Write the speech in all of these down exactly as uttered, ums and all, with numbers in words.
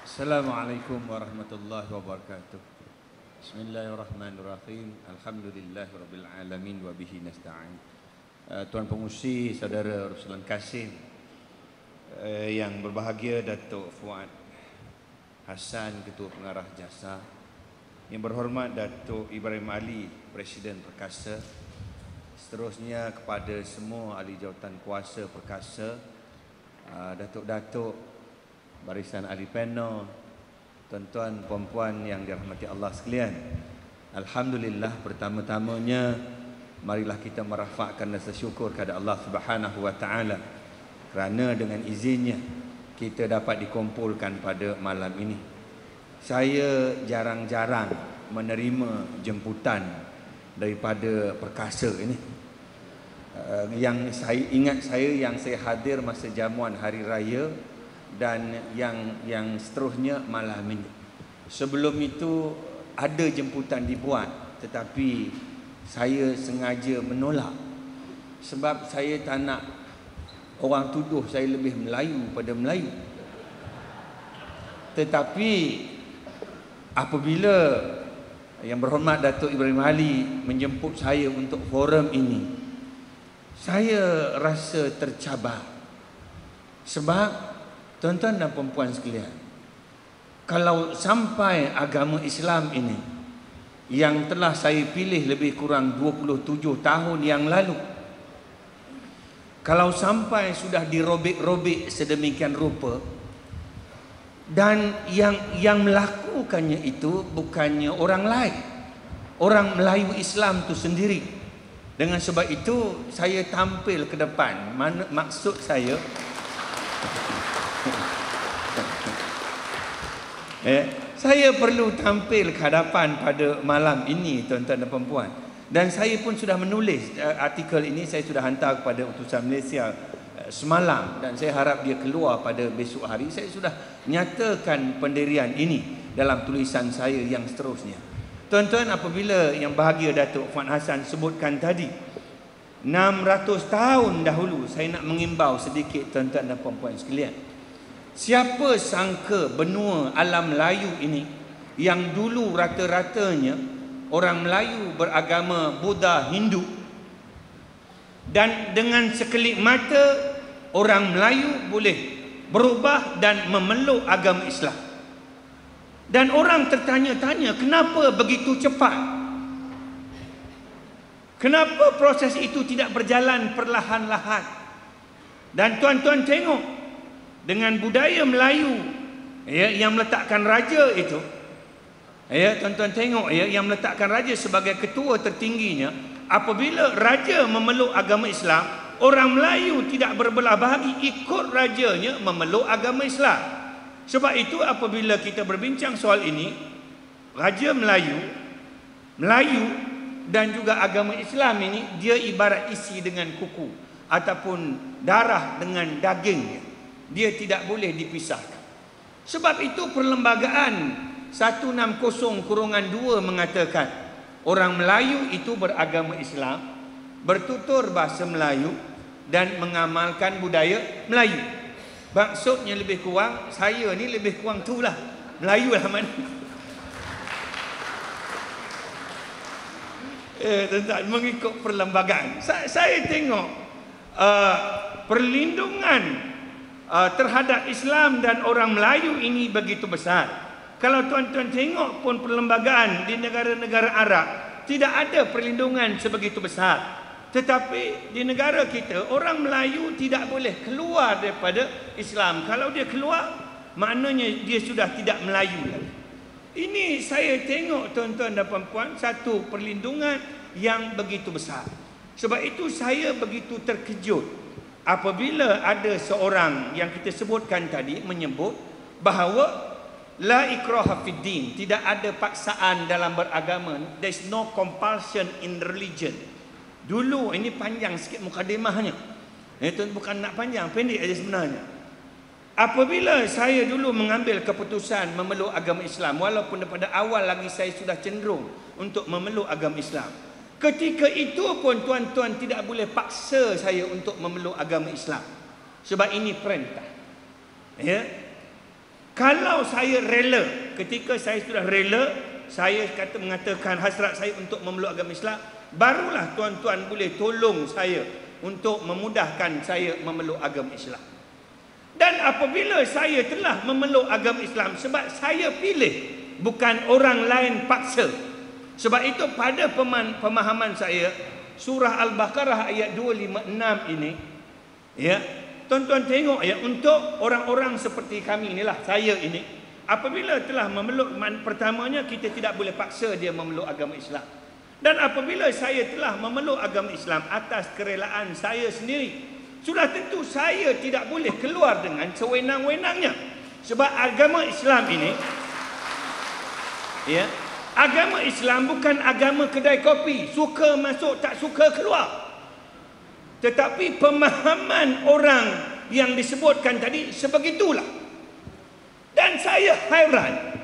Assalamualaikum warahmatullahi wabarakatuh. Bismillahirrahmanirrahim. Alhamdulillahirabbil alamin wa bihi nasta'in. Uh, Tuan Pengurusi, Saudara Ruslan Kasim, uh, yang berbahagia Datuk Fuad Hassan, Ketua Pengarah Jasa, yang berhormat Datuk Ibrahim Ali, Presiden Perkasa, seterusnya kepada semua ahli jawatan kuasa Perkasa, uh, Datuk-datuk, barisan ahli panel, tuan-tuan, puan-puan yang dirahmati Allah sekalian. Alhamdulillah, pertama-tamanya marilah kita merafakkan rasa syukur kepada Allah Subhanahu wa taala kerana dengan izinnya kita dapat dikumpulkan pada malam ini. Saya jarang-jarang menerima jemputan daripada Perkasa ini. Uh, yang saya ingat saya yang saya hadir masa jamuan hari raya dan yang yang seterusnya malam ini. Sebelum itu ada jemputan dibuat, tetapi saya sengaja menolak sebab saya tak nak orang tuduh saya lebih Melayu pada Melayu. Tetapi apabila yang berhormat Datuk Ibrahim Ali menjemput saya untuk forum ini, saya rasa tercabar. Sebab tuan-tuan dan puan-puan sekalian, kalau sampai agama Islam ini yang telah saya pilih lebih kurang dua puluh tujuh tahun yang lalu, kalau sampai sudah dirobek-robek sedemikian rupa dan yang yang melakukannya itu bukannya orang lain, orang Melayu Islam itu sendiri. Dengan sebab itu saya tampil ke depan. Mana maksud saya Eh, saya perlu tampil ke hadapan pada malam ini, tuan-tuan dan puan-puan. Dan saya pun sudah menulis uh, artikel ini, saya sudah hantar kepada utusan Malaysia uh, semalam, dan saya harap dia keluar pada besok hari. Saya sudah nyatakan pendirian ini dalam tulisan saya yang seterusnya. Tuan-tuan, apabila yang bahagia Datuk Fuad Hassan sebutkan tadi, enam ratus tahun dahulu, saya nak mengimbau sedikit tuan-tuan dan puan-puan sekalian. Siapa sangka benua alam Melayu ini yang dulu rata-ratanya orang Melayu beragama Buddha, Hindu, dan dengan sekelip mata orang Melayu boleh berubah dan memeluk agama Islam. Dan orang tertanya-tanya, kenapa begitu cepat? Kenapa proses itu tidak berjalan perlahan-lahan? Dan tuan-tuan tengok, dengan budaya Melayu ya, yang meletakkan raja itu, ya, tuan-tuan tengok ya, yang meletakkan raja sebagai ketua tertingginya, apabila raja memeluk agama Islam, orang Melayu tidak berbelah bahagi, ikut rajanya memeluk agama Islam. Sebab itu apabila kita berbincang soal ini, raja Melayu, Melayu dan juga agama Islam ini, dia ibarat isi dengan kuku ataupun darah dengan dagingnya. Dia tidak boleh dipisahkan. Sebab itu perlembagaan seratus enam puluh dua mengatakan orang Melayu itu beragama Islam, bertutur bahasa Melayu dan mengamalkan budaya Melayu. Maksudnya lebih kurang, saya ni lebih kurang tu lah, Melayu lah mana. Eh, tentang mengikut perlembagaan. Saya, saya tengok uh, perlindungan Uh, terhadap Islam dan orang Melayu ini begitu besar. Kalau tuan-tuan tengok pun perlembagaan di negara-negara Arab, tidak ada perlindungan sebegitu besar. Tetapi di negara kita, orang Melayu tidak boleh keluar daripada Islam. Kalau dia keluar, maknanya dia sudah tidak Melayu lagi. Ini saya tengok tuan-tuan dan puan-puan, satu perlindungan yang begitu besar. Sebab itu saya begitu terkejut apabila ada seorang yang kita sebutkan tadi menyebut bahawa la ikraha fid din, tidak ada paksaan dalam beragama. There is no compulsion in religion. Dulu, ini panjang sikit mukadimahnya. Itu bukan nak panjang, pendek aja sebenarnya. Apabila saya dulu mengambil keputusan memeluk agama Islam, walaupun daripada awal lagi saya sudah cenderung untuk memeluk agama Islam, ketika itu pun tuan-tuan tidak boleh paksa saya untuk memeluk agama Islam. Sebab ini perintah. Ya. Kalau saya rela, ketika saya sudah rela, saya kata mengatakan hasrat saya untuk memeluk agama Islam, barulah tuan-tuan boleh tolong saya untuk memudahkan saya memeluk agama Islam. Dan apabila saya telah memeluk agama Islam sebab saya pilih, bukan orang lain paksa. Sebab itu pada pemahaman saya, surah Al-Baqarah ayat dua lima enam ini, ya, tuan-tuan tengok ya, untuk orang-orang seperti kami inilah, saya ini, apabila telah memeluk, pertamanya kita tidak boleh paksa dia memeluk agama Islam. Dan apabila saya telah memeluk agama Islam atas kerelaan saya sendiri, sudah tentu saya tidak boleh keluar dengan sewenang-wenangnya. Sebab agama Islam ini, ya, agama Islam bukan agama kedai kopi, suka masuk tak suka keluar. Tetapi pemahaman orang yang disebutkan tadi sebegitulah. Dan saya hairan,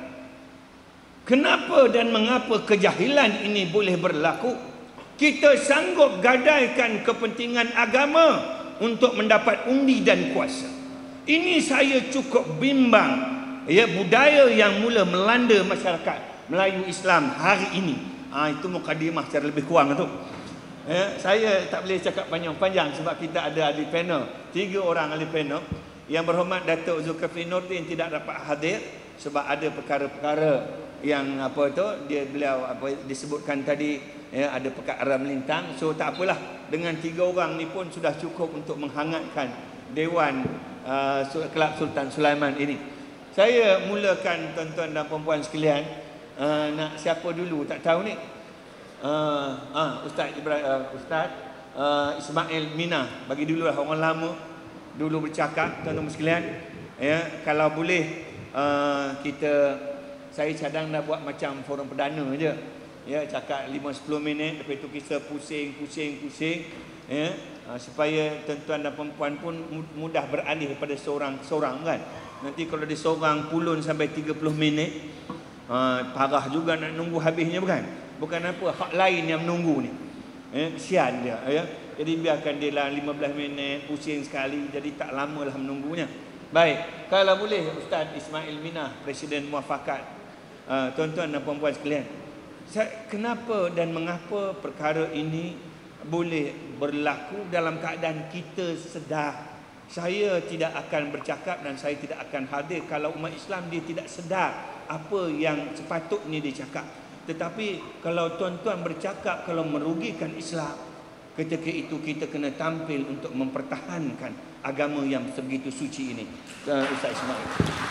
kenapa dan mengapa kejahilan ini boleh berlaku? Kita sanggup gadaikan kepentingan agama untuk mendapat undi dan kuasa. Ini saya cukup bimbang, ya, budaya yang mula melanda masyarakat Melayu Islam hari ini. Ah, itu mukadimah secara lebih kurang tu. Ya, saya tak boleh cakap panjang-panjang sebab kita ada ahli panel, tiga orang ahli panel. Yang berhormat Datuk Zulkifli Nordin tidak dapat hadir sebab ada perkara-perkara yang apa tu dia beliau apa disebutkan tadi, ya, ada perkara melintang. So tak apalah, dengan tiga orang ni pun sudah cukup untuk menghangatkan Dewan uh, Kelab Sultan Sulaiman ini. Saya mulakan tuan-tuan dan puan-puan sekalian, uh, nak siapa dulu tak tahu ni. Uh, uh, Ustaz Ibrahim, uh, Ustaz uh, Ismail Mina, bagi dululah, orang lama dulu bercakap, tuan-tuan sekalian. Ya, kalau boleh uh, kita, saya cadang dah buat macam forum perdana je. Ya, cakap lima sepuluh minit, lepas itu kita pusing, pusing, pusing, ya, uh, supaya tuan-tuan dan perempuan pun mudah beralih pada seorang-seorang kan. Nanti kalau dia seorang pulun sampai tiga puluh minit, uh, parah juga nak nunggu habisnya, bukan? Bukan apa, hak lain yang menunggu ni. Ya, kesian dia, ya. Jadi biarkan dia lah lima belas minit, pusing sekali, jadi tak lamalah menunggunya. Baik, kalau boleh Ustaz Ismail Mina, Presiden Muafakat, uh, tuan-tuan dan puan-puan sekalian, saya, kenapa dan mengapa perkara ini boleh berlaku dalam keadaan kita sedar? Saya tidak akan bercakap dan saya tidak akan hadir kalau umat Islam dia tidak sedar apa yang sepatutnya dia cakap. Tetapi kalau tuan-tuan bercakap kalau merugikan Islam, ketika itu kita kena tampil untuk mempertahankan agama yang sebegitu suci ini. uh, Ustaz Ismail.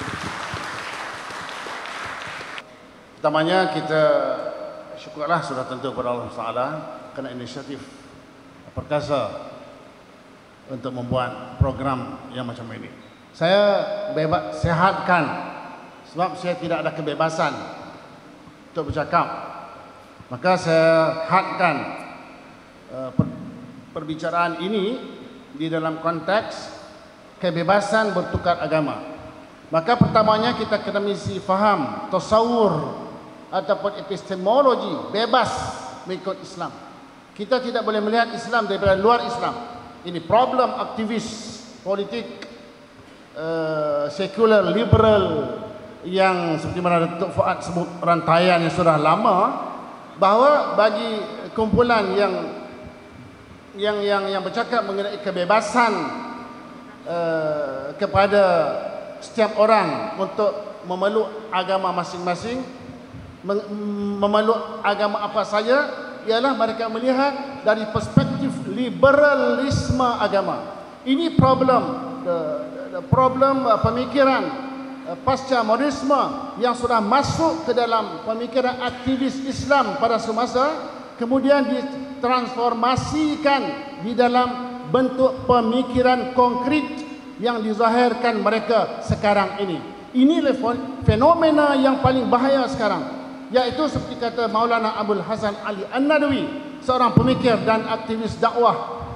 Pertamanya kita syukurlah sudah tentu kepada Allah Taala kerana inisiatif perkasa untuk membuat program yang macam ini. Saya bebas sehatkan sebab saya tidak ada kebebasan untuk bercakap. Maka saya hadkan uh, per, perbicaraan ini di dalam konteks kebebasan bertukar agama. Maka pertamanya kita kena mesti faham tasawur ataupun epistemologi bebas mengikut Islam. Kita tidak boleh melihat Islam daripada luar Islam. Ini problem aktivis politik uh, sekular liberal yang seperti mana Datuk Fuad sebut, rantaian yang sudah lama, bahawa bagi kumpulan yang yang yang yang bercakap mengenai kebebasan uh, kepada setiap orang untuk memeluk agama masing-masing, memeluk agama apa saja, ialah mereka melihat dari perspektif liberalisme agama. Ini problem, the, the problem uh, pemikiran uh, pasca modernisme yang sudah masuk ke dalam pemikiran aktivis Islam pada semasa, kemudian ditransformasikan di dalam bentuk pemikiran konkret yang dizahirkan mereka sekarang ini. Inilah fenomena yang paling bahaya sekarang, iaitu seperti kata Maulana Abdul Hasan Ali An-Nadawi, seorang pemikir dan aktivis dakwah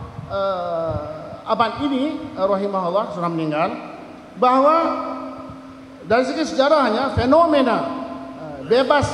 uh, abad ini, uh, rahimahullah, sudah meninggal, bahawa dari segi sejarahnya fenomena uh, bebas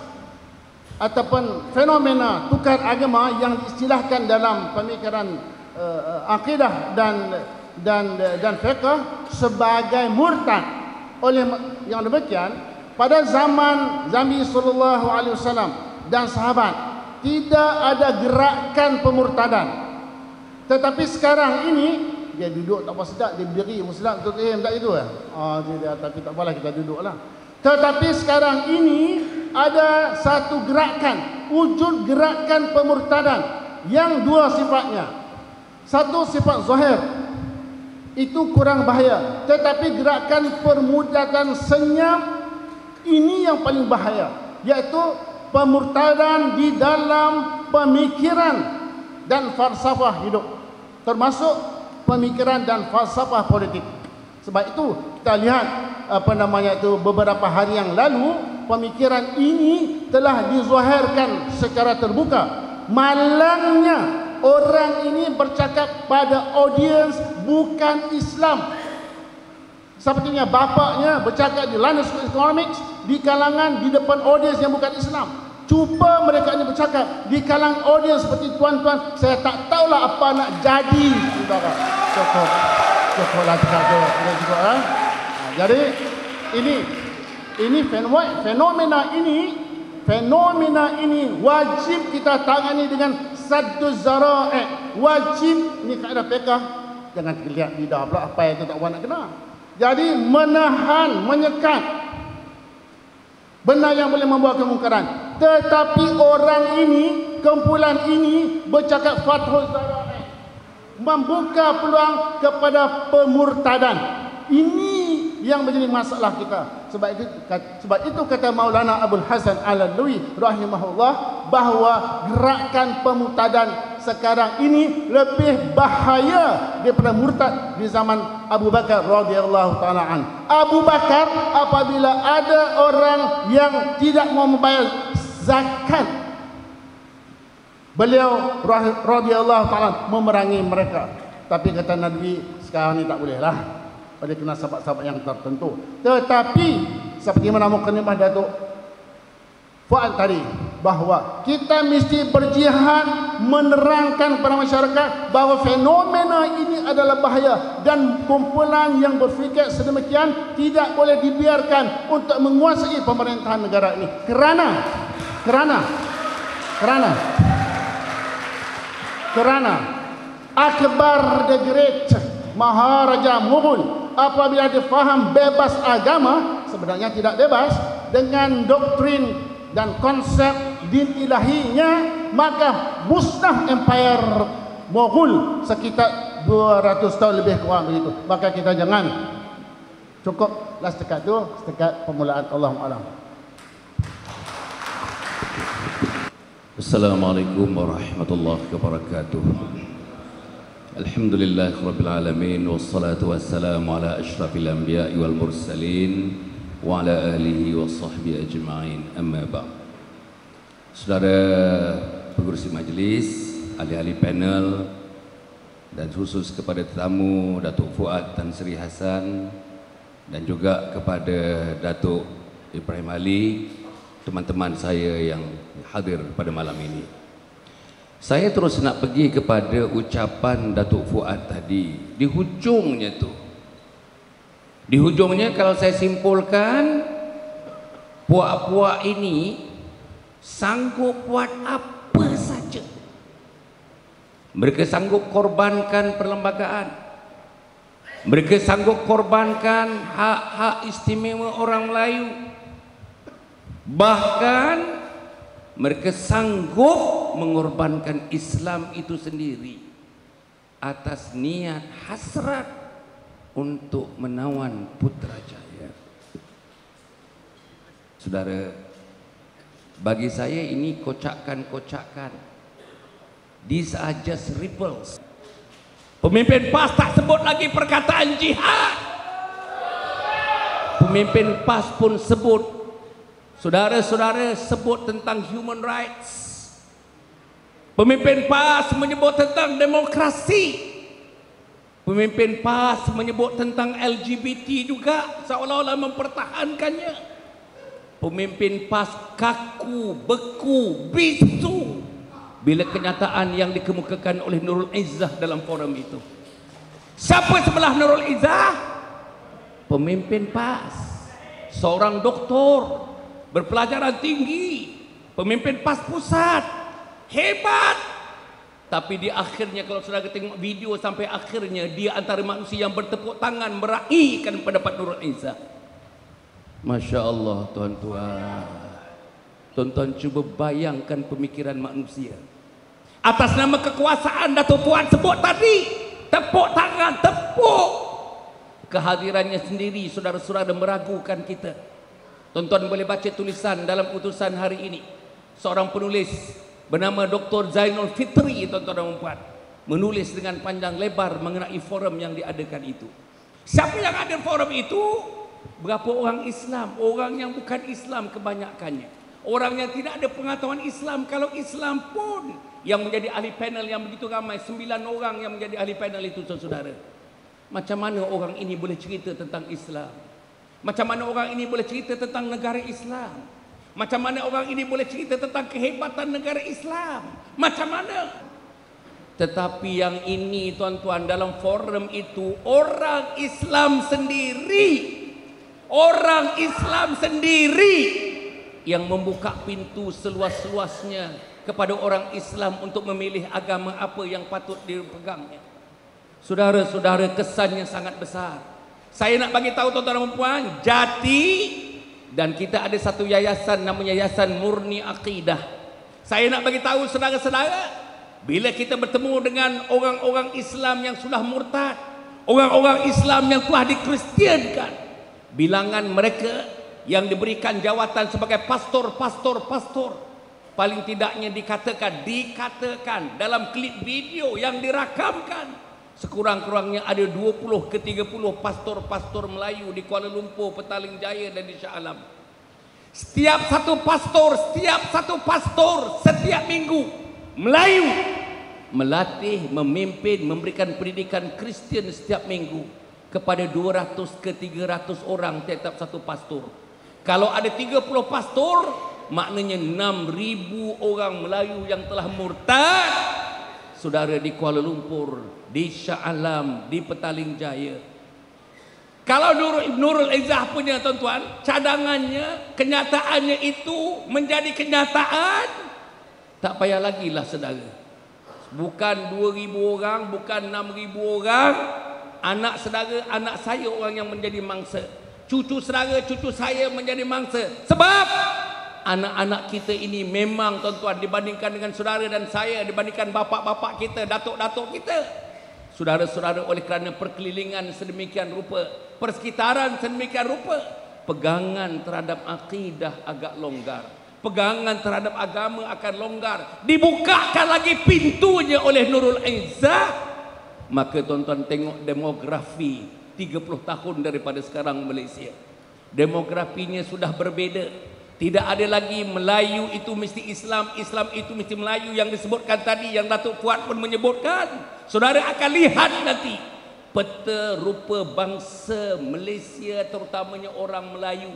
ataupun fenomena tukar agama yang diistilahkan dalam pemikiran uh, akidah dan dan dan fiqh sebagai murtad, oleh yang demikian, pada zaman Nabi sallallahu alaihi wasallam dan sahabat tidak ada gerakan pemurtadan. Tetapi sekarang ini dia duduk tak apa sedap, dia berdiri Muslim untuk eh tak itu ah. Oh, dia tapi tak apalah kita duduklah. Tetapi sekarang ini ada satu gerakan, wujud gerakan pemurtadan yang dua sifatnya. Satu sifat zahir, itu kurang bahaya. Tetapi gerakan permurtadan senyap ini yang paling bahaya, yaitu pemurtadan di dalam pemikiran dan falsafah hidup, termasuk pemikiran dan falsafah politik. Sebab itu kita lihat apa namanya itu beberapa hari yang lalu pemikiran ini telah dizahirkan secara terbuka. Malangnya orang ini bercakap pada audiens bukan Islam. Sepertinya bapaknya bercakap di London School of Economics di kalangan di depan audiens yang bukan Islam. Cuba mereka ini bercakap di kalangan audiens seperti tuan-tuan, saya tak tahulah apa nak jadi. Saudara, cukup, cukuplah cukup, cukup. Ha? Jadi ini ini fenomena ini fenomena ini wajib kita tangani dengan sadduz zara'i. Wajib ni kaedah fiqh, jangan lihat lidah pula apa yang tu tak nak kena. Jadi menahan, menyekat benda yang boleh membawa kemungkaran. Tetapi orang ini, kumpulan ini bercakap fathul zara'i, membuka peluang kepada pemurtadan. Ini yang menjadi masalah kita. Sebab itu, sebab itu kata Maulana Abul Hasan Al-Alwi rahimahullah bahawa gerakan pemurtadan sekarang ini lebih bahaya daripada murtad di zaman Abu Bakar radhiyallahu taala an. Abu Bakar apabila ada orang yang tidak mau membayar zakat, beliau radhiyallahu taala memerangi mereka. Tapi kata Nabi, sekarang ni tak boleh lah, pada kena sahabat-sahabat yang tertentu. Tetapi seperti mana mukadimah Datuk Fuad tadi, bahawa kita mesti berjihad menerangkan kepada masyarakat bahawa fenomena ini adalah bahaya, dan kumpulan yang berfikir sedemikian tidak boleh dibiarkan untuk menguasai pemerintahan negara ini. Kerana kerana kerana kerana Akbar the Great, Maharaja Mughul, apabila dia faham bebas agama, sebenarnya tidak bebas, dengan doktrin dan konsep din ilahinya, maka musnah empire Mughul sekitar dua ratus tahun lebih kurang begitu. Maka kita jangan, cukuplah setakat itu, setakat permulaan. Allahu a'lam. Assalamualaikum warahmatullahi wabarakatuh. Alhamdulillahirabbil alamin, wassalatu wassalamu ala asyrafil anbiya'i wal mursalin wa ala alihi wa sahbihi ajma'in. Amma ba'd. Saudara pengurusi majlis, ahli-ahli panel, dan khusus kepada tetamu Datuk Fuad Tan Sri Hassan, dan juga kepada Datuk Ibrahim Ali, teman-teman saya yang hadir pada malam ini. Saya terus nak pergi kepada ucapan Datuk Fuad tadi. Di hujungnya tu, di hujungnya kalau saya simpulkan, puak-puak ini sanggup buat apa saja. Mereka sanggup korbankan perlembagaan, mereka sanggup korbankan hak-hak istimewa orang Melayu, bahkan mereka sanggup mengorbankan Islam itu sendiri atas niat hasrat untuk menawan Putrajaya. Saudara, bagi saya ini kocakan-kocakan. These are just ripples. Pemimpin P A S tak sebut lagi perkataan jihad. Pemimpin P A S pun sebut, saudara-saudara, sebut tentang human rights. Pemimpin P A S menyebut tentang demokrasi. Pemimpin P A S menyebut tentang L G B T juga, seolah-olah mempertahankannya. Pemimpin P A S kaku, beku, bisu bila kenyataan yang dikemukakan oleh Nurul Izzah dalam forum itu. Siapa sebelah Nurul Izzah? pemimpin P A S, seorang doktor berpelajaran tinggi, pemimpin P A S pusat, hebat. Tapi di akhirnya kalau saudara tengok video sampai akhirnya, dia antara manusia yang bertepuk tangan meraihkan pendapat Nurul Izzah. Masya Allah tuan-tuan. Tuan-tuan cuba bayangkan pemikiran manusia. Atas nama kekuasaan Datuk Fuad sebut tadi, tepuk tangan, tepuk. Kehadirannya sendiri saudara-saudara meragukan kita. Tuan-tuan boleh baca tulisan dalam utusan hari ini. Seorang penulis bernama Doktor Zainul Fitri, tuan-tuan dan puan, menulis dengan panjang lebar mengenai forum yang diadakan itu. Siapa yang ada forum itu? Berapa orang Islam? Orang yang bukan Islam kebanyakannya. Orang yang tidak ada pengetahuan Islam. Kalau Islam pun yang menjadi ahli panel yang begitu ramai, sembilan orang yang menjadi ahli panel itu, saudara. Macam mana orang ini boleh cerita tentang Islam? Macam mana orang ini boleh cerita tentang negara Islam? Macam mana orang ini boleh cerita tentang kehebatan negara Islam? Macam mana? Tetapi yang ini tuan-tuan, dalam forum itu orang Islam sendiri, orang Islam sendiri yang membuka pintu seluas-luasnya kepada orang Islam untuk memilih agama apa yang patut dipegangnya. Saudara-saudara, kesannya sangat besar. Saya nak bagi tahu tuan-tuan dan puan, Jati, dan kita ada satu yayasan namanya Yayasan Murni Aqidah. Saya nak bagi tahu saudara-saudara, bila kita bertemu dengan orang-orang Islam yang sudah murtad, orang-orang Islam yang telah dikristiankan, bilangan mereka yang diberikan jawatan sebagai pastor-pastor-pastor, paling tidaknya dikatakan dikatakan dalam klip video yang dirakamkan, sekurang-kurangnya ada dua puluh ke tiga puluh pastor-pastor Melayu di Kuala Lumpur, Petaling Jaya dan di Shah Alam. Setiap satu pastor, setiap satu pastor setiap minggu Melayu melatih, memimpin, memberikan pendidikan Kristian setiap minggu kepada dua ratus ke tiga ratus orang tiap satu pastor. Kalau ada tiga puluh pastor, maknanya enam ribu orang Melayu yang telah murtad, saudara, di Kuala Lumpur, di Shah Alam, di Petaling Jaya. Kalau Nurul, Nurul Izzah punya tuan-tuan, cadangannya, kenyataannya itu menjadi kenyataan, tak payah lagi lah saudara. Bukan dua ribu orang, bukan enam ribu orang, anak saudara, anak saya orang yang menjadi mangsa, cucu saudara, cucu saya menjadi mangsa. Sebab anak-anak kita ini memang tuan-tuan, dibandingkan dengan saudara dan saya, dibandingkan bapak-bapak kita, datuk-datuk kita, saudara-saudara, oleh kerana perkelilingan sedemikian rupa, persekitaran sedemikian rupa, pegangan terhadap akidah agak longgar, pegangan terhadap agama akan longgar, dibukakan lagi pintunya oleh Nurul Izzah. Maka tuan-tuan tengok demografi tiga puluh tahun daripada sekarang Malaysia, demografinya sudah berbeza. Tidak ada lagi Melayu itu mesti Islam, Islam itu mesti Melayu yang disebutkan tadi, yang Datuk Fuad pun menyebutkan. Saudara akan lihat nanti peta rupa bangsa Malaysia, terutamanya orang Melayu,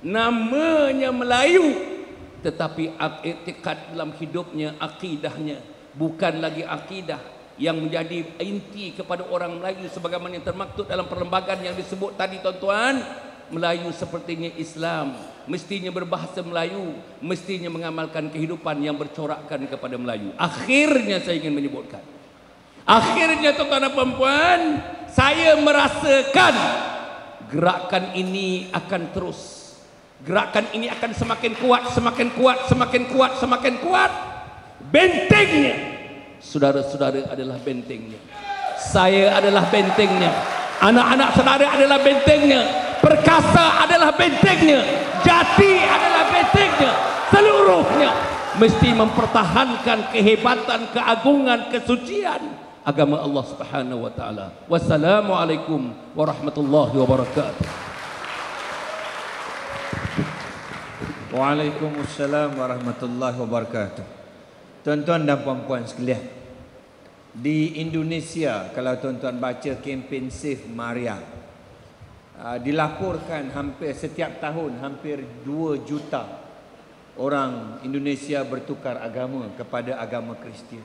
namanya Melayu, tetapi i'tikad dalam hidupnya, akidahnya bukan lagi akidah yang menjadi inti kepada orang Melayu sebagaimana yang termaktub dalam perlembagaan yang disebut tadi tuan-tuan. Melayu sepertinya Islam, mestinya berbahasa Melayu, mestinya mengamalkan kehidupan yang bercorakkan kepada Melayu. Akhirnya saya ingin menyebutkan, akhirnya tuan-tuan dan puan, saya merasakan gerakan ini akan terus, gerakan ini akan semakin kuat, semakin kuat, semakin kuat, semakin kuat. Bentengnya, saudara-saudara, adalah bentengnya. Saya adalah bentengnya. Anak-anak saudara adalah bentengnya. Perkasa adalah bentengnya. Jati adalah bentengnya. Seluruhnya mesti mempertahankan kehebatan, keagungan, kesucian agama Allah Subhanahu wa taala. Wassalamualaikum warahmatullahi wabarakatuh. Waalaikumsalam warahmatullahi wabarakatuh. Tuan-tuan dan puan-puan sekalian, di Indonesia, kalau tuan-tuan baca kempen Save Maria, uh, dilaporkan hampir setiap tahun hampir dua juta orang Indonesia bertukar agama kepada agama Kristian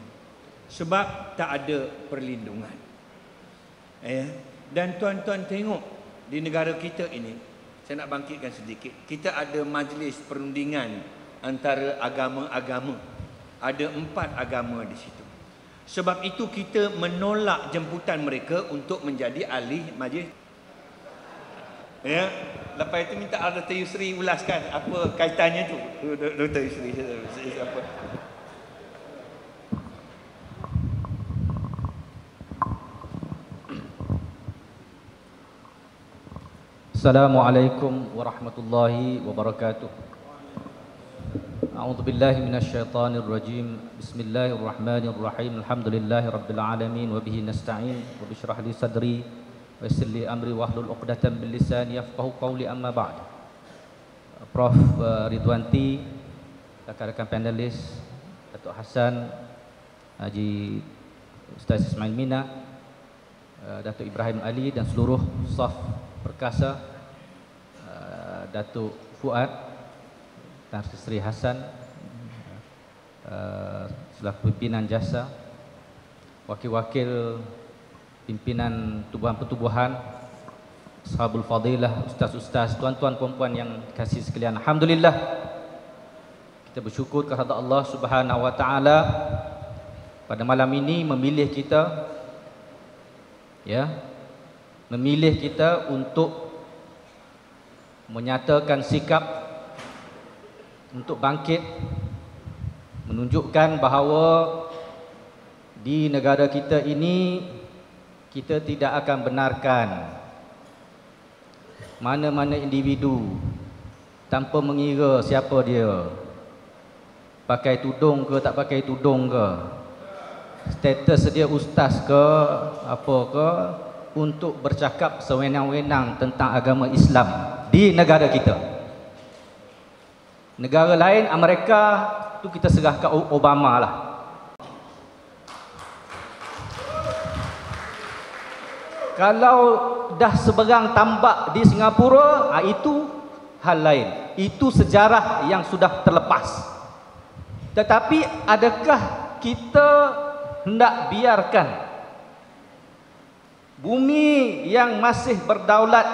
sebab tak ada perlindungan. Eh, dan tuan-tuan tengok di negara kita ini, saya nak bangkitkan sedikit. Kita ada majlis perundingan antara agama-agama. Ada empat agama di situ. Sebab itu kita menolak jemputan mereka untuk menjadi ahli majlis. Ya, lepas itu minta Doktor Yusri ulaskan apa kaitannya tu. Doktor Yusri apa? Assalamualaikum warahmatullahi wabarakatuh. A'udzu billahi minasyaitonir rajim. Bismillahirrahmanirrahim. Alhamdulillahi rabbil alamin wa bihi nasta'in. Rabbi shrah li sadri wa yassir li amri wahlul 'uqdatam min lisani yafqahu qawli, amma ba'd. Prof Ridwanti, rakan-rakan panelis, Datuk Hassan, Haji Ustaz Ismail Mina, Datuk Ibrahim Ali dan seluruh staf perkasa, Datuk Fuad, Tan Sri Hassan, selaku pimpinan jasa, wakil-wakil pimpinan tubuhan-pertubuhan, Ashabul Fadilah, ustaz-ustaz, tuan-tuan puan-puan yang kasih sekalian. Alhamdulillah, kita bersyukur kepada Allah Subhanahu wa taala pada malam ini memilih kita, ya, memilih kita untuk menyatakan sikap untuk bangkit menunjukkan bahawa di negara kita ini kita tidak akan benarkan mana-mana individu tanpa mengira siapa dia, pakai tudung ke tak pakai tudung ke, status dia ustaz ke apa ke, untuk bercakap sewenang-wenang tentang agama Islam di negara kita. Negara lain, Amerika, tu kita serah ke Obama lah. Kalau dah seberang tambak di Singapura, itu hal lain. Itu sejarah yang sudah terlepas. Tetapi adakah kita hendak biarkan bumi yang masih berdaulat,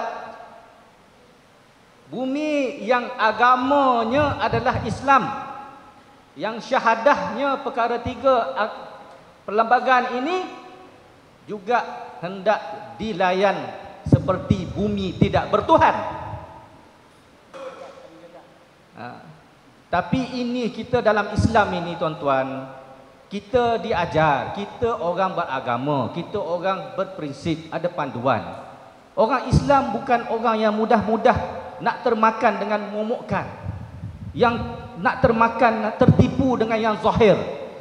bumi yang agamanya adalah Islam, yang syahadahnya perkara tiga perlembagaan ini juga hendak dilayan seperti bumi tidak bertuhan? Ha. Tapi ini kita dalam Islam ini, tuan-tuan, kita diajar, kita orang beragama, kita orang berprinsip, ada panduan. Orang Islam bukan orang yang mudah-mudah nak termakan dengan momokkan, yang nak termakan, nak tertipu dengan yang zahir.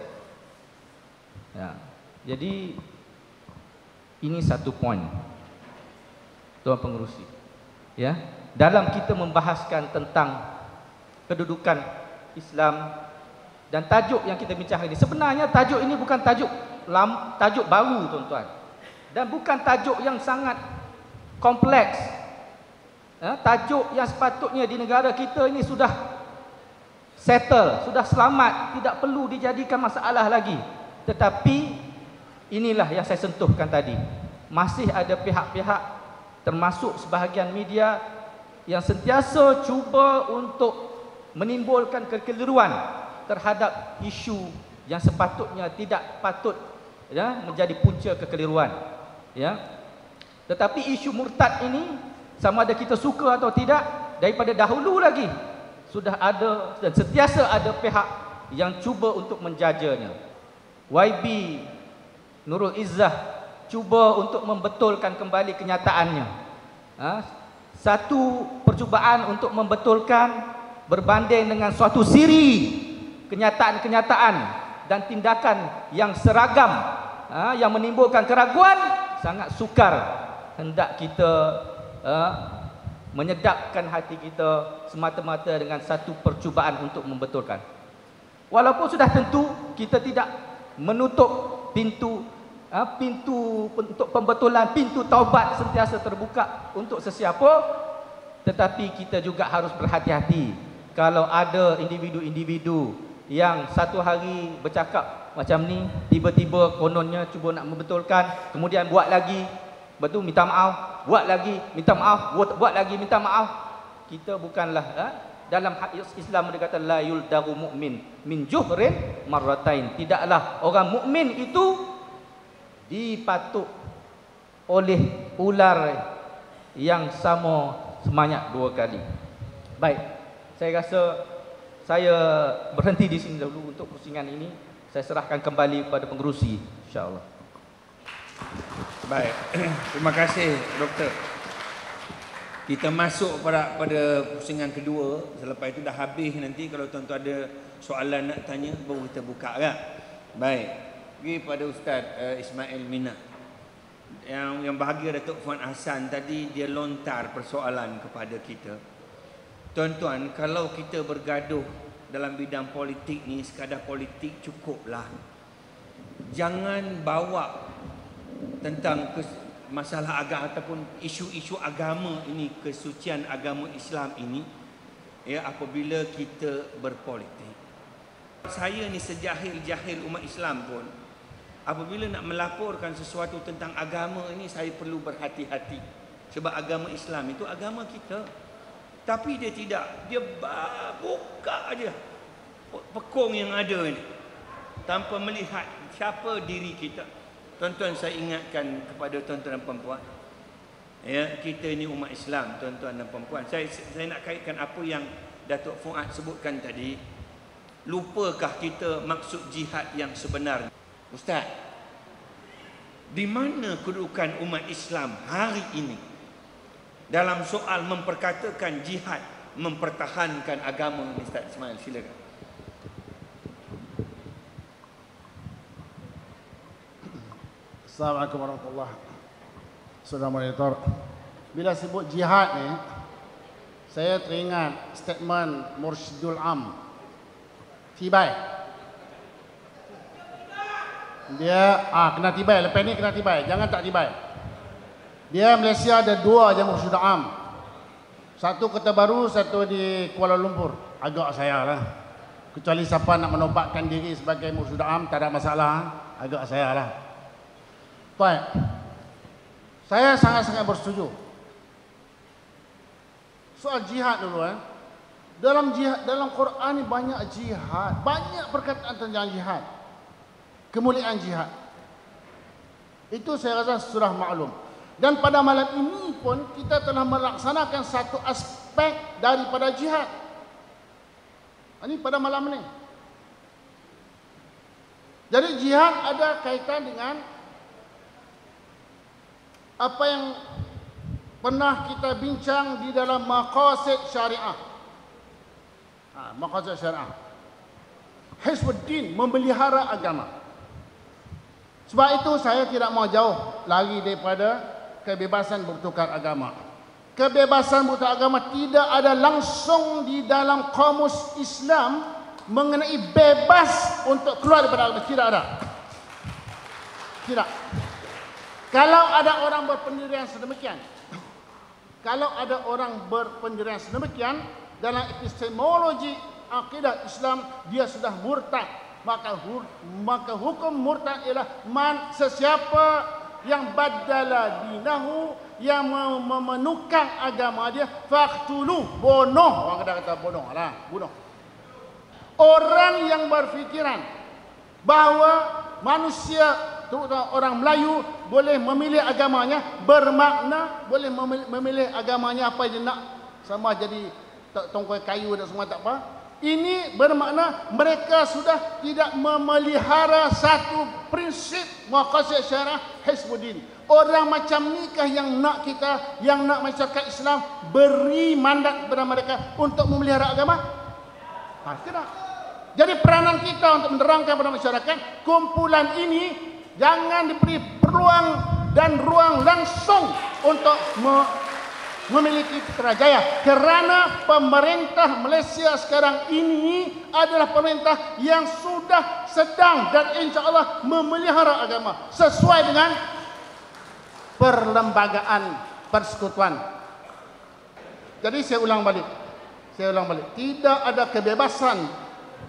Ya. Jadi ini satu poin, Tuan Pengerusi. Ya, dalam kita membahaskan tentang kedudukan Islam dan tajuk yang kita bincang ini, sebenarnya tajuk ini bukan tajuk lam, tajuk baru, tuan-tuan, dan bukan tajuk yang sangat kompleks. Ya, tajuk yang sepatutnya di negara kita ini sudah settle, sudah selamat, tidak perlu dijadikan masalah lagi. Tetapi inilah yang saya sentuhkan tadi, masih ada pihak-pihak termasuk sebahagian media yang sentiasa cuba untuk menimbulkan kekeliruan terhadap isu yang sepatutnya tidak patut, ya, menjadi punca kekeliruan, ya. Tetapi isu murtad ini, sama ada kita suka atau tidak, daripada dahulu lagi sudah ada dan sentiasa ada pihak yang cuba untuk menjajanya. Y B Nurul Izzah cuba untuk membetulkan kembali kenyataannya. Ha? Satu percubaan untuk membetulkan berbanding dengan suatu siri kenyataan-kenyataan dan tindakan yang seragam, ha, yang menimbulkan keraguan, sangat sukar hendak kita ha, menyedapkan hati kita semata-mata dengan satu percubaan untuk membetulkan. Walaupun sudah tentu kita tidak menutup pintu, ha, pintu untuk pembetulan, pintu taubat sentiasa terbuka untuk sesiapa, tetapi kita juga harus berhati-hati kalau ada individu-individu yang satu hari bercakap macam ni, tiba-tiba kononnya cuba nak membetulkan, kemudian buat lagi, lepas tu minta maaf, buat lagi, minta maaf, buat, buat lagi, minta maaf. Kita bukanlah ha? Dalam hadis Islam dia kata la yuldagu mu'min min juhrin marratain. Tidaklah orang mukmin itu dipatuk oleh ular yang sama sebanyak dua kali. Baik, saya rasa saya berhenti di sini dulu untuk pusingan ini. Saya serahkan kembali kepada pengerusi, insya-Allah. Baik, terima kasih doktor. Kita masuk pada pada pusingan kedua. Selepas itu dah habis nanti. Kalau tuan-tuan ada soalan nak tanya, baru kita buka kan. Baik, pergi pada Ustaz uh, Ismail Mina. Yang yang bahagia Datuk Fuad Hassan tadi, dia lontar persoalan kepada kita. Tuan-tuan, kalau kita bergaduh dalam bidang politik ni, sekadar politik cukuplah. Jangan bawa tentang kes, masalah agama ataupun isu-isu agama ini, kesucian agama Islam ini, ya, apabila kita berpolitik. Saya ni sejahil-jahil umat Islam pun, apabila nak melaporkan sesuatu tentang agama ini, saya perlu berhati-hati. Sebab agama Islam itu agama kita. Tapi dia tidak, dia buka aja pekong yang ada ini tanpa melihat siapa diri kita. Tuan-tuan, saya ingatkan kepada tuan-tuan dan puan-puan, ya, kita ini umat Islam, tuan-tuan dan puan-puan. Saya saya nak kaitkan apa yang Datuk Fuad sebutkan tadi. Lupakah kita maksud jihad yang sebenar? Ustaz, di mana kedudukan umat Islam hari ini dalam soal memperkatakan jihad, mempertahankan agama? Ustaz Ismail, silakan. Assalamualaikum warahmatullahi wabarakatuh. Saudara monitor, bila sebut jihad ni, saya teringat statement Mursyidul Am Tibai. Dia ah kena tibai, lepas ni kena tibai, jangan tak tibai. Dia Malaysia ada dua je Mursyidul Am. Satu Kota Baru, satu di Kuala Lumpur. Agak saya lah. Kecuali siapa nak menobatkan diri sebagai Mursyidul Am, tak ada masalah. Agak saya lah. Baik, saya sangat-sangat bersetuju. Soal jihad dulu, eh. Dalam jihad, dalam Quran ni banyak jihad, banyak perkataan tentang jihad, kemuliaan jihad. Itu saya rasa sudah maklum. Dan pada malam ini pun kita telah melaksanakan satu aspek daripada jihad. Ini pada malam ini. Jadi jihad ada kaitan dengan apa yang pernah kita bincang di dalam maqasid syariah. Ha, maqasid syariah. Hizbuddin, memelihara agama. Sebab itu saya tidak mau jauh lagi daripada kebebasan bertukar agama. Kebebasan bertukar agama tidak ada langsung di dalam kamus Islam mengenai bebas untuk keluar daripada agama. Tidak ada. Tidak. Kalau ada orang berpendirian sedemikian, kalau ada orang berpendirian sedemikian dalam epistemologi akidah Islam, dia sudah murtad. Maka maka hukum murtad ialah man sesiapa yang badala dinahu, yang memenukang agama dia, faqtulu, bunuh. Orang kata kata bunuh lah, bunuh. Orang yang berfikiran bahawa manusia, terutama orang Melayu, boleh memilih agamanya, bermakna boleh memilih agamanya apa je nak, sama jadi tongkoi kayu dan semua tak apa. Ini bermakna mereka sudah tidak memelihara satu prinsip maqasid syariah Hizbuddin. Orang macam nikah yang nak kita, yang nak masyarakat Islam beri mandat kepada mereka untuk memelihara agama? Ha, tidak. Jadi peranan kita untuk menerangkan kepada masyarakat, kumpulan ini jangan diberi peluang dan ruang langsung untuk me memiliki putrajaya, kerana pemerintah Malaysia sekarang ini adalah pemerintah yang sudah sedang dan insya Allah memelihara agama sesuai dengan perlembagaan persekutuan. Jadi saya ulang balik, saya ulang balik, tidak ada kebebasan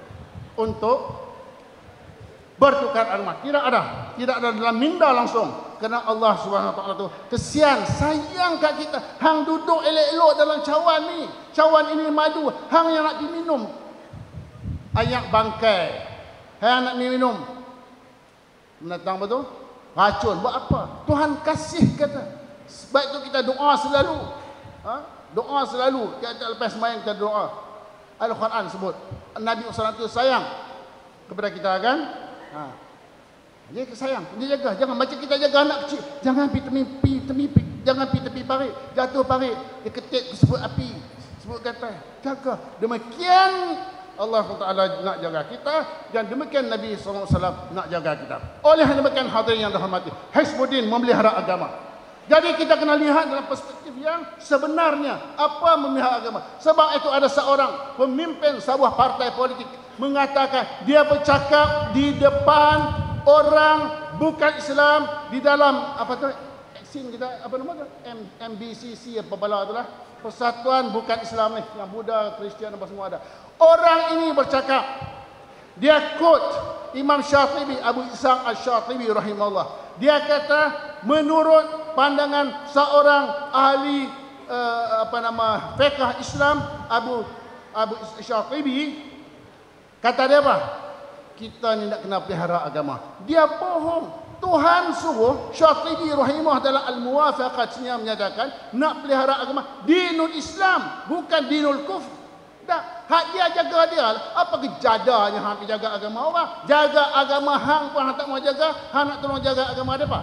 untuk bertukar agama, tidak ada, tidak ada dalam minda langsung. Kerana Allah Subhanahu Wa Taala tu kesian, sayang kat kita. Hang duduk elok-elok dalam cawan ni. Cawan ini madu, hang yang nak diminum ayak bangkai. Hang nak minum menatang betul? Racun. Buat apa? Tuhan kasih kata. Sebab itu kita doa selalu. Ha? Doa selalu. Kita lepas sembahyang kita doa. Al-Quran sebut. Nabi sallallahu alaihi wasallam tu sayang kepada kita kan? Ha. Dia sayang, dia jaga. Jangan macam kita jaga anak kecil. Jangan pergi tepi, tepi, tepi, jangan pergi tepi parit. Jatuh parit, dia ketik sebut api, sebut kata. Jaga. Demikian Allah Taala nak jaga kita dan demikian Nabi sallallahu alaihi wasallam nak jaga kita. Oleh demikian hadirin yang dirahmati, Hizbuddin memelihara agama. Jadi kita kena lihat dalam perspektif yang sebenarnya apa memelihara agama. Sebab itu ada seorang pemimpin sebuah partai politik mengatakan dia bercakap di depan orang bukan Islam di dalam apa tu vaksin kita apa nama tu M B C C apa bala itulah Persatuan Bukan Islam ni yang Buddha, Kristian apa semua ada. Orang ini bercakap, dia quote Imam Syatibi, Abu Ishaq Asy-Syatibi rahimahullah. Dia kata menurut pandangan seorang ahli uh, apa nama fiqh Islam Abu Abu Syatibi, kata dia apa? Kita ni nak kena pelihara agama. Dia bohong. Tuhan suruh Syatibi rahimah dalam Al-Muwafaqatnya menyatakan nak pelihara agama dinul Islam, bukan dinul kufr. Tak, hak dia jaga dia. Apa kejadanya hang jaga agama orang? Jaga agama hang pun hang tak mau jaga, hang nak tolong jaga agama depa.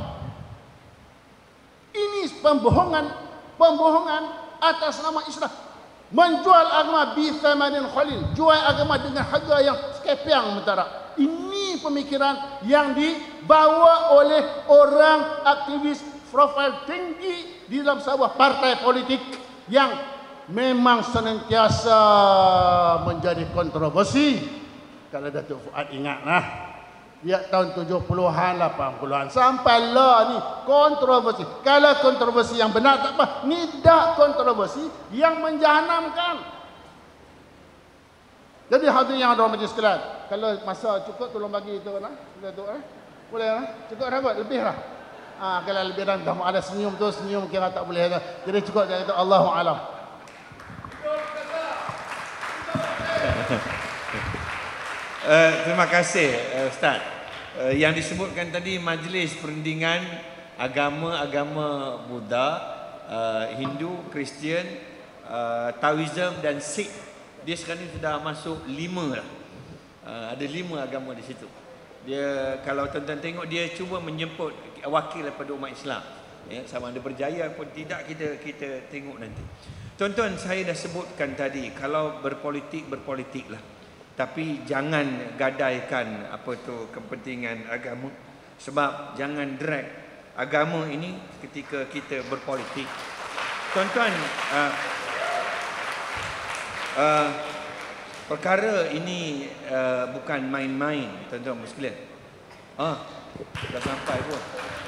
Ini pembohongan, pembohongan atas nama Islam. Menjual agama bi thamanin khalil, jual agama dengan harga yang sekepiang mentara. Ini pemikiran yang dibawa oleh orang aktivis profil tinggi di dalam sebuah partai politik yang memang senantiasa menjadi kontroversi. Kalau Datuk Fuad ingatlah, dia tahun tujuh puluhan, lapan puluhan sampailah ni kontroversi. Kalau kontroversi yang benar tak apa, ni dah kontroversi yang menjahanamkan. Jadi hadirin yang ada majlis sekalian, kalau masa cukup tolong bagi itu nah, Datuk eh. Boleh lah, cukup dah kot, lebih lah. Ah, kalau lebih dah ada senyum tu, senyum kira tak boleh dah. Jadi cukup dah itu, Allahu a'lam. Uh, terima kasih uh, Ustaz. Uh, yang disebutkan tadi majlis perundingan agama-agama Buddha, uh, Hindu, Kristian, uh, Taoism dan Sikh. Dia sekarang ni sudah masuk lima lah. Uh, ada lima agama di situ. Dia kalau tuan-tuan tengok dia cuba menjemput wakil daripada umat Islam. Ya, sama ada berjaya pun tidak kita kita tengok nanti. Tuan-tuan, saya dah sebutkan tadi kalau berpolitik berpolitiklah. Tapi jangan gadaikan apa tu kepentingan agama, sebab jangan drag agama ini ketika kita berpolitik. Tuan-tuan, uh, uh, perkara ini uh, bukan main-main, tuan-tuan sekalian. Ah, dah sampai pun.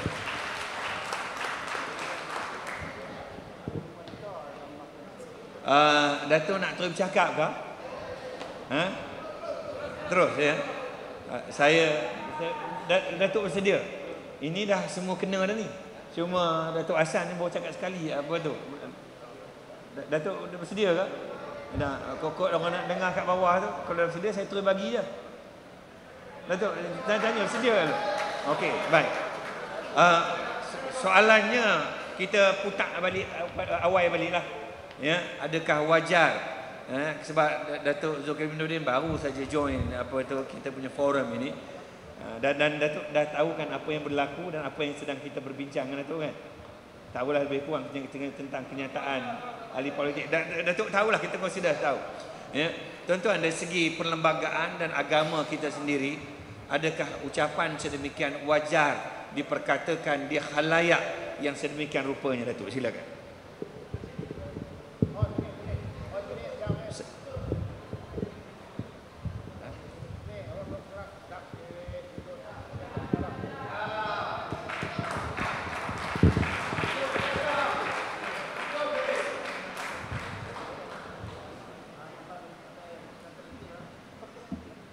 Uh, Datuk nak terus bercakap ke? Ha? Terus ya. Saya, saya Datuk bersedia. Ini dah semua kena dah ni. Cuma Datuk Hasan ni baru cakap sekali apa tu. Datuk dah bersedia ke? Dah kokok orang nak dengar kat bawah tu. Kalau dah bersedia saya terus bagi je. Datuk tanya bersedia ke? Okey, baik. Uh, soalannya kita putar balik awal baliklah. Ya, adakah wajar? Eh, sebab Datuk Zulkifli Nordin baru saja join apa tu kita punya forum ini, dan, dan Datuk dah tahu kan apa yang berlaku dan apa yang sedang kita berbincang kan Datuk kan, tahulah lebih kurang tentang kenyataan ahli politik. Datuk tahulah, kita pun sudah tahu. Ya, tuan-tuan, dari segi perlembagaan dan agama kita sendiri, adakah ucapan sedemikian wajar diperkatakan di khalayak yang sedemikian rupanya? Datuk, silakan.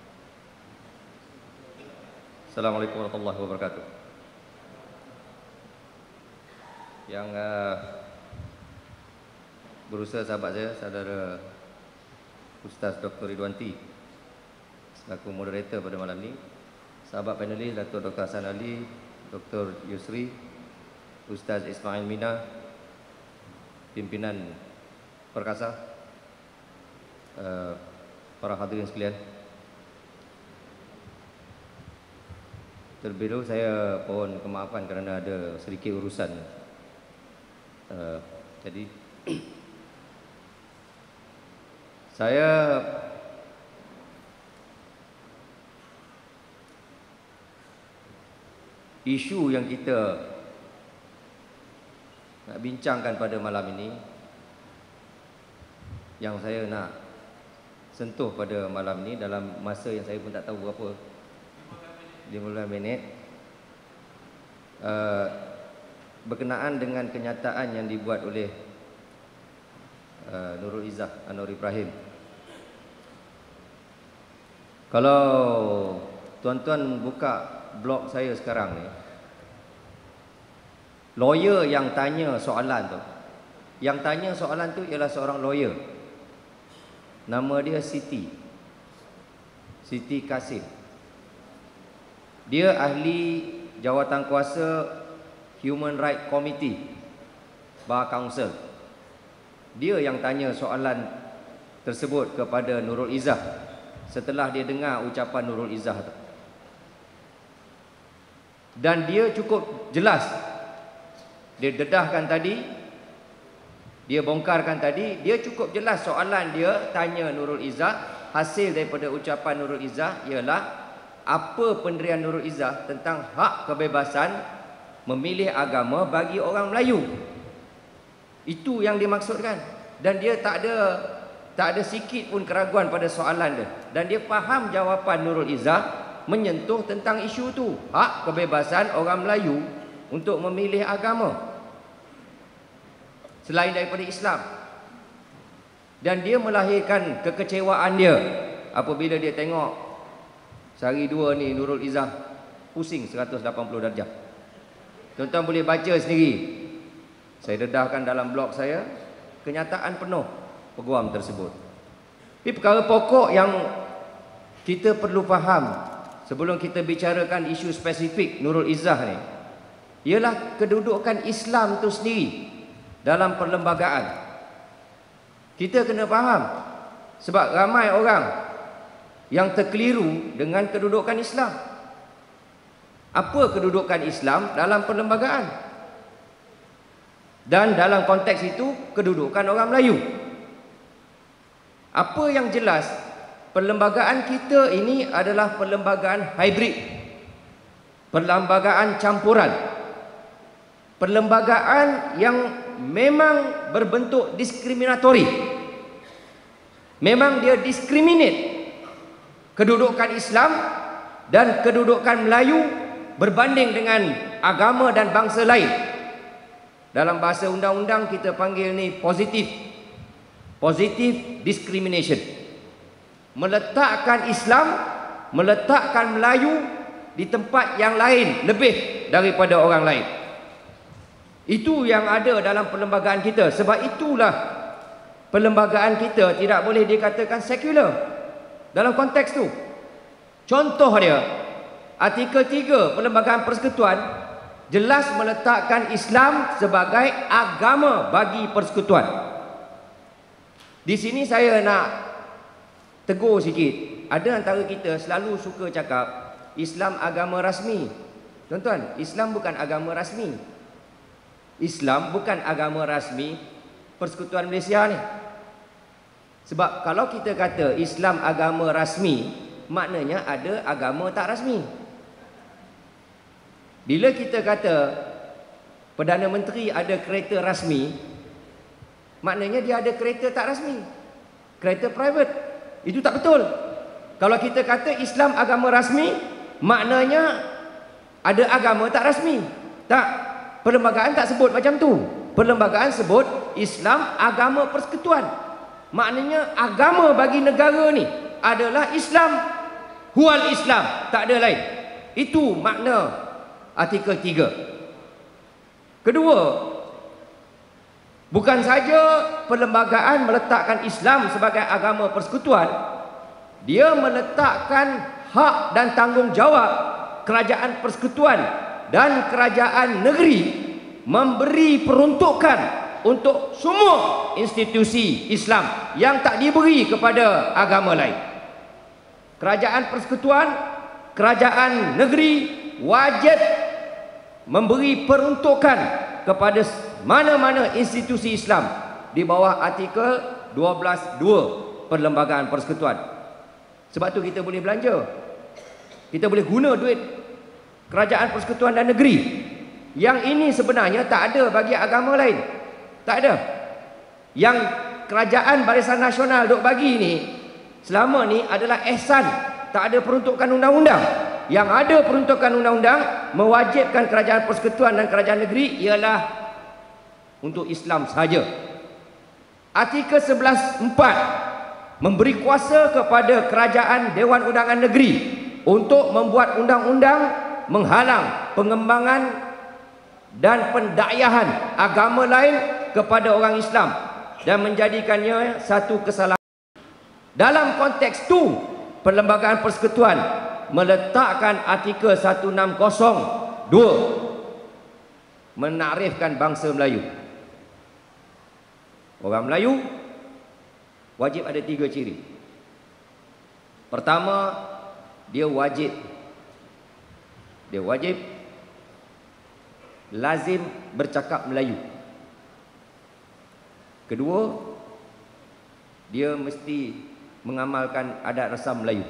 Assalamualaikum warahmatullahi wabarakatuh. yang uh, berusaha sahabat saya, saudara Ustaz Doktor Ridwanti selaku moderator pada malam ini, sahabat panelis Datuk Doktor Hassan Ali, Doktor Yusri, Ustaz Ismail Mina, pimpinan Perkasa, uh, para hadirin sekalian. Terlebih dahulu saya mohon kemaafan kerana ada sedikit urusan. Uh, jadi saya isu yang kita nak bincangkan pada malam ini, yang saya nak sentuh pada malam ini dalam masa yang saya pun tak tahu berapa, lima belas minit, uh, berkenaan dengan kenyataan yang dibuat oleh uh, Nurul Izzah Anwar Ibrahim. Kalau tuan-tuan buka blog saya sekarang ni, lawyer yang tanya soalan tu, yang tanya soalan tu ialah seorang lawyer. Nama dia Siti Siti Kasim. Dia ahli Jawatankuasa Human Rights Committee Bar Council. Dia yang tanya soalan tersebut kepada Nurul Izzah setelah dia dengar ucapan Nurul Izzah tu. Dan dia cukup jelas. Dia dedahkan tadi, dia bongkarkan tadi, dia cukup jelas soalan dia tanya Nurul Izzah. Hasil daripada ucapan Nurul Izzah ialah apa pendirian Nurul Izzah tentang hak kebebasan memilih agama bagi orang Melayu. Itu yang dimaksudkan. Dan dia tak ada tak ada sikit pun keraguan pada soalan dia. Dan dia faham jawapan Nurul Izzah menyentuh tentang isu tu, hak kebebasan orang Melayu untuk memilih agama selain daripada Islam. Dan dia melahirkan kekecewaan dia apabila dia tengok sehari dua ni Nurul Izzah pusing seratus lapan puluh darjah. Tuan-tuan boleh baca sendiri. Saya dedahkan dalam blog saya kenyataan penuh peguam tersebut. Ini perkara pokok yang kita perlu faham sebelum kita bicarakan isu spesifik Nurul Izzah ni, ialah kedudukan Islam tu sendiri dalam perlembagaan. Kita kena faham, sebab ramai orang yang terkeliru dengan kedudukan Islam. Apa kedudukan Islam dalam perlembagaan? Dan dalam konteks itu, kedudukan orang Melayu. Apa yang jelas, perlembagaan kita ini adalah perlembagaan hybrid, perlembagaan campuran, perlembagaan yang memang berbentuk diskriminatori. Memang dia diskriminate kedudukan Islam dan kedudukan Melayu berbanding dengan agama dan bangsa lain. Dalam bahasa undang-undang kita panggil ni positif positive discrimination. Meletakkan Islam, meletakkan Melayu di tempat yang lain lebih daripada orang lain. Itu yang ada dalam perlembagaan kita. Sebab itulah perlembagaan kita tidak boleh dikatakan sekular dalam konteks tu. Contoh dia, artikel tiga Perlembagaan Persekutuan jelas meletakkan Islam sebagai agama bagi persekutuan. Di sini saya nak tegur sikit. Ada antara kita selalu suka cakap Islam agama rasmi. Tuan-tuan, Islam bukan agama rasmi. Islam bukan agama rasmi Persekutuan Malaysia ni. Sebab kalau kita kata Islam agama rasmi, maknanya ada agama tak rasmi. Bila kita kata Perdana Menteri ada kereta rasmi, maknanya dia ada kereta tak rasmi, kereta private. Itu tak betul. Kalau kita kata Islam agama rasmi, maknanya ada agama tak rasmi. Tak, perlembagaan tak sebut macam tu. Perlembagaan sebut Islam agama persekutuan. Maknanya agama bagi negara ni adalah Islam, huwal Islam, tak ada lain. Itu makna artikel tiga. Kedua, Bukan saja perlembagaan meletakkan Islam sebagai agama persekutuan, dia meletakkan hak dan tanggungjawab kerajaan persekutuan dan kerajaan negeri memberi peruntukan untuk semua institusi Islam yang tak diberi kepada agama lain. Kerajaan persekutuan, kerajaan negeri wajib memberi peruntukan kepada mana-mana institusi Islam di bawah artikel dua belas dua Perlembagaan Persekutuan. Sebab tu kita boleh belanja, kita boleh guna duit kerajaan persekutuan dan negeri. Yang ini sebenarnya tak ada bagi agama lain, tak ada. Yang kerajaan Barisan Nasional duk bagi ni selama ni adalah ihsan, tak ada peruntukan undang-undang. Yang ada peruntukan undang-undang mewajibkan kerajaan persekutuan dan kerajaan negeri ialah untuk Islam sahaja. Artikel sebelas empat memberi kuasa kepada kerajaan Dewan Undangan Negeri untuk membuat undang-undang menghalang pengembangan dan pendakyahan agama lain kepada orang Islam dan menjadikannya satu kesalahan. Dalam konteks itu, Perlembagaan Persekutuan meletakkan artikel seratus enam puluh dua menakrifkan bangsa Melayu. Orang Melayu wajib ada tiga ciri. Pertama, dia wajib dia wajib lazim bercakap Melayu. Kedua, dia mesti mengamalkan adat rasam Melayu.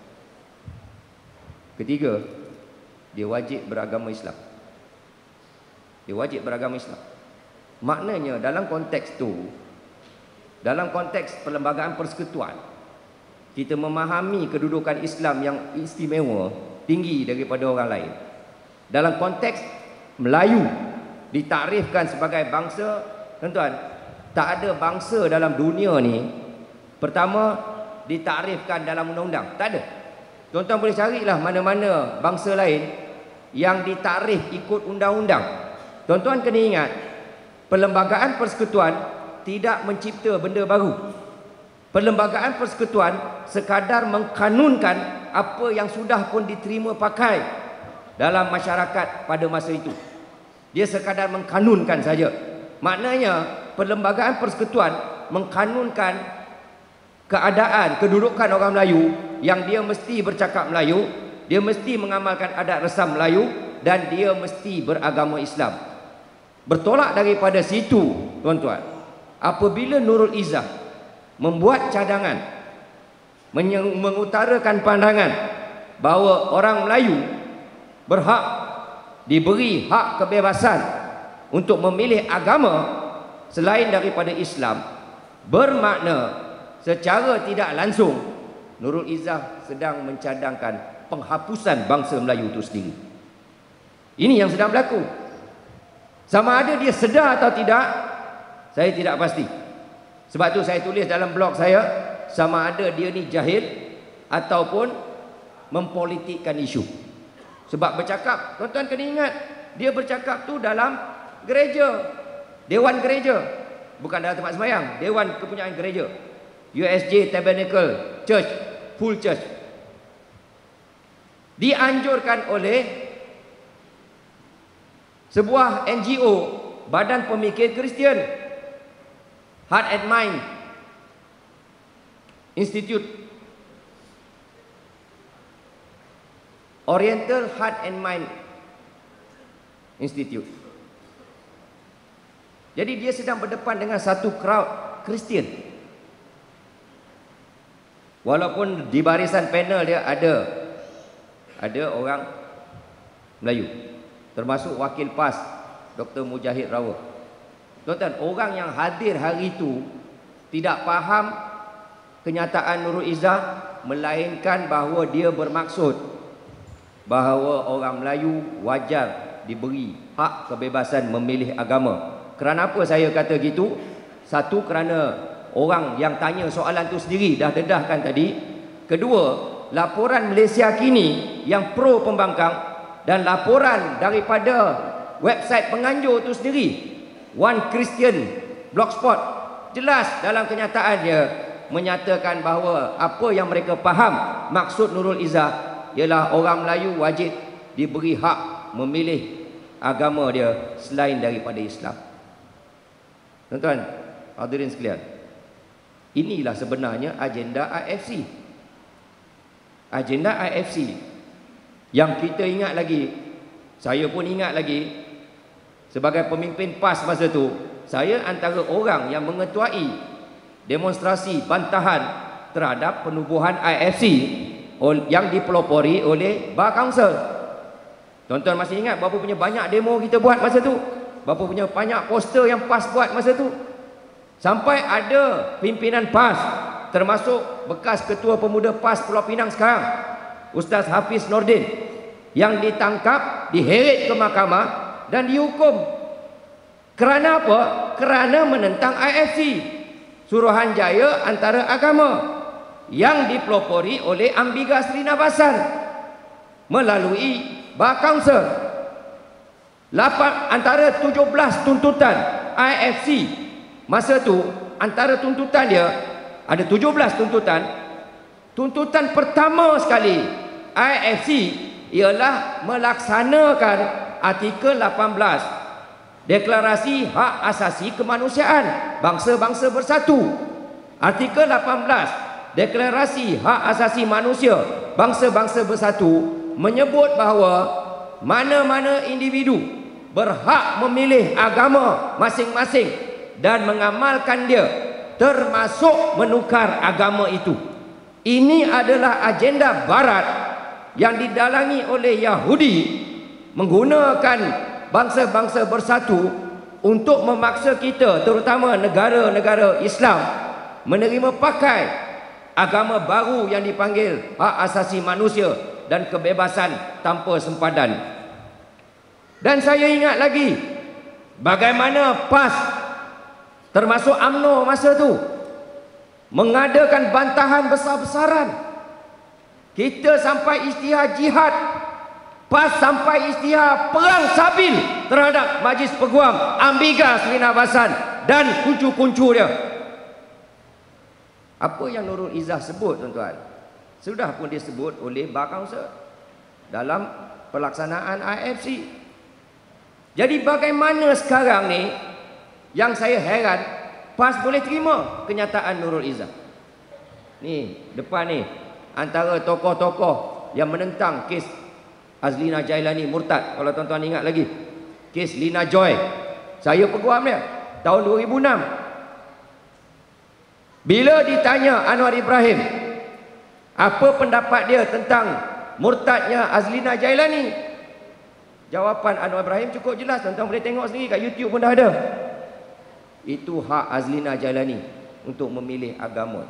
Ketiga, dia wajib beragama Islam. Dia wajib beragama Islam. Maknanya dalam konteks tu, dalam konteks Perlembagaan Persekutuan, kita memahami kedudukan Islam yang istimewa, tinggi daripada orang lain. Dalam konteks Melayu ditakrifkan sebagai bangsa, tuan-tuan, tak ada bangsa dalam dunia ni pertama ditakrifkan dalam undang-undang, tak ada. Tuan-tuan boleh carilah mana-mana bangsa lain yang ditakrif ikut undang-undang. Tuan-tuan kena ingat, Perlembagaan Persekutuan tidak mencipta benda baru. Perlembagaan Persekutuan sekadar mengkanunkan apa yang sudah pun diterima pakai dalam masyarakat pada masa itu. Dia sekadar mengkanunkan saja. Maknanya Perlembagaan Persekutuan mengkanunkan keadaan, kedudukan orang Melayu yang dia mesti bercakap Melayu, dia mesti mengamalkan adat resam Melayu dan dia mesti beragama Islam. Bertolak daripada situ, tuan-tuan, apabila Nurul Izzah membuat cadangan, mengutarakan pandangan bahawa orang Melayu berhak diberi hak kebebasan untuk memilih agama selain daripada Islam, bermakna secara tidak langsung Nurul Izzah sedang mencadangkan penghapusan bangsa Melayu itu sendiri. Ini yang sedang berlaku. Sama ada dia sedar atau tidak, saya tidak pasti. Sebab tu saya tulis dalam blog saya, sama ada dia ni jahil ataupun mempolitikkan isu. Sebab bercakap, tuan-tuan kena ingat, dia bercakap tu dalam gereja, dewan gereja, bukan dalam tempat sembahyang, dewan kepunyaan gereja, U S J Tabernacle Church, full church. Dianjurkan oleh sebuah N G O, Badan Pemikir Kristian, Heart and Mind Institute, Oriental Heart and Mind Institute. Jadi dia sedang berdepan dengan satu crowd Kristian. Walaupun di barisan panel dia ada ada orang Melayu, termasuk wakil PAS Doktor Mujahid Rawa. Tuan-tuan, orang yang hadir hari itu tidak faham kenyataan Nurul Izzah, melainkan bahawa dia bermaksud bahawa orang Melayu wajar diberi hak kebebasan memilih agama. Kerana apa saya kata gitu? Satu, kerana orang yang tanya soalan tu sendiri dah dedahkan tadi. Kedua, laporan Malaysia Kini yang pro pembangkang dan laporan daripada website penganjur itu sendiri, One Christian Blogspot. Jelas dalam kenyataan dia menyatakan bahawa apa yang mereka faham maksud Nurul Izzah ialah orang Melayu wajib diberi hak memilih agama dia selain daripada Islam. Tuan-tuan, hadirin sekalian, inilah sebenarnya agenda I F C. Agenda I F C yang kita ingat lagi, saya pun ingat lagi, sebagai pemimpin P A S masa tu, saya antara orang yang mengetuai demonstrasi bantahan terhadap penubuhan I F C yang dipelopori oleh Bar Council. Tuan-tuan masih ingat berapa punya banyak demo kita buat masa tu? Berapa punya banyak poster yang P A S buat masa tu? Sampai ada pimpinan P A S, termasuk bekas Ketua Pemuda P A S Pulau Pinang sekarang, Ustaz Hafiz Nordin, yang ditangkap, diheret ke mahkamah dan dihukum. Kerana apa? Kerana menentang I F C, Suruhanjaya Antara Agama, yang dipelopori oleh Ambiga Sri Nabasan melalui Bar Council. Lapan, antara tujuh belas tuntutan I F C masa tu, antara tuntutan dia ada tujuh belas tuntutan. Tuntutan pertama sekali I F C ialah melaksanakan artikel lapan belas Deklarasi Hak Asasi Kemanusiaan Bangsa-Bangsa Bersatu. Artikel lapan belas Deklarasi Hak Asasi Manusia Bangsa-Bangsa Bersatu menyebut bahawa mana-mana individu berhak memilih agama masing-masing dan mengamalkan dia, termasuk menukar agama itu. Ini adalah agenda Barat yang didalangi oleh Yahudi menggunakan bangsa-bangsa bersatu untuk memaksa kita, terutama negara-negara Islam, menerima pakai agama baru yang dipanggil hak asasi manusia dan kebebasan tanpa sempadan. Dan saya ingat lagi bagaimana P A S termasuk U M N O masa tu mengadakan bantahan besar-besaran. Kita sampai isytihar jihad, P A S sampai isytihar perang sabil terhadap Majlis Peguam Ambiga Sri Nabasan dan kuncu-kuncu dia. Apa yang Nurul Izzah sebut, tuan-tuan, sudah pun disebut oleh Bar Council dalam pelaksanaan I F C. Jadi bagaimana sekarang ni yang saya heran, P A S boleh terima kenyataan Nurul Izzah. Ni depan ni antara tokoh-tokoh yang menentang kes Azlina Jailani murtad. Kalau tuan-tuan ingat lagi kes Lina Joy, saya peguam dia tahun dua ribu enam. Bila ditanya Anwar Ibrahim apa pendapat dia tentang murtadnya Azlina Jailani, jawapan Anwar Ibrahim cukup jelas, tuan-tuan boleh tengok sendiri kat YouTube pun dah ada. Itu hak Azlina Jailani untuk memilih agama.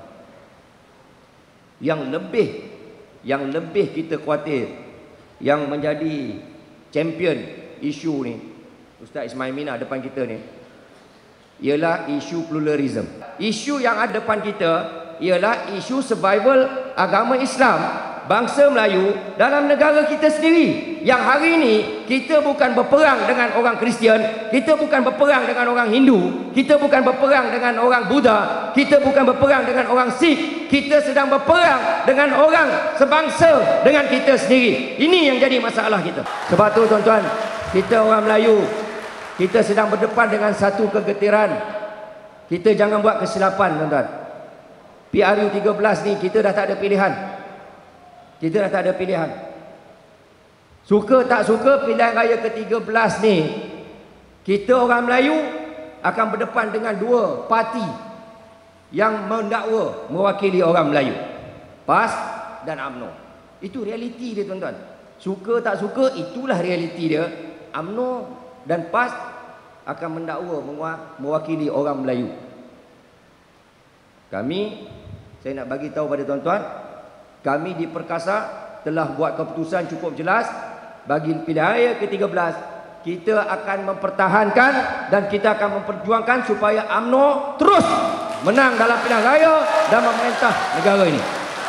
Yang lebih yang lebih kita khawatir, yang menjadi champion isu ni, Ustaz Ismail Mina depan kita ni, ialah isu pluralism. Isu yang ada depan kita ialah isu survival agama Islam bangsa Melayu dalam negara kita sendiri. Yang hari ini kita bukan berperang dengan orang Kristian, kita bukan berperang dengan orang Hindu, kita bukan berperang dengan orang Buddha, kita bukan berperang dengan orang Sikh, kita sedang berperang dengan orang sebangsa dengan kita sendiri. Ini yang jadi masalah kita. Sebab tu tuan-tuan, kita orang Melayu, kita sedang berdepan dengan satu kegetiran. Kita jangan buat kesilapan, tuan-tuan. P R U tiga belas ni kita dah tak ada pilihan. Kita dah tak ada pilihan. Suka tak suka pilihan raya ke tiga belas ni, kita orang Melayu akan berdepan dengan dua parti yang mendakwa mewakili orang Melayu, P A S dan U M N O. Itu realiti dia, tuan-tuan. Suka tak suka, itulah realiti dia. U M N O dan P A S akan mendakwa mewakili orang Melayu. Kami, saya nak bagi tahu pada tuan-tuan, kami di Perkasa telah buat keputusan cukup jelas. Bagi pilihan raya ke tiga belas, kita akan mempertahankan dan kita akan memperjuangkan supaya U M N O terus menang dalam pilihan raya dan memerintah negara ini.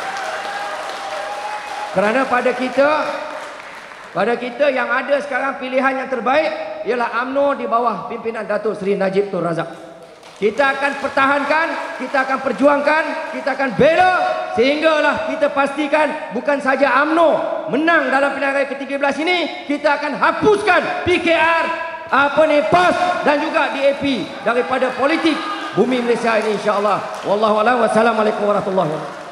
Kerana pada kita Pada kita yang ada sekarang, pilihan yang terbaik ialah U M N O di bawah pimpinan Datuk Seri Najib Tun Razak. Kita akan pertahankan, kita akan perjuangkan, kita akan bela sehinggalah kita pastikan bukan saja U M N O menang dalam pilihan raya ke tiga belas ini, kita akan hapuskan P K R, apa ni, P A S dan juga D A P daripada politik bumi Malaysia ini, insya-Allah. Wallahu a'lam. Wassalamualaikum warahmatullahi wabarakatuh.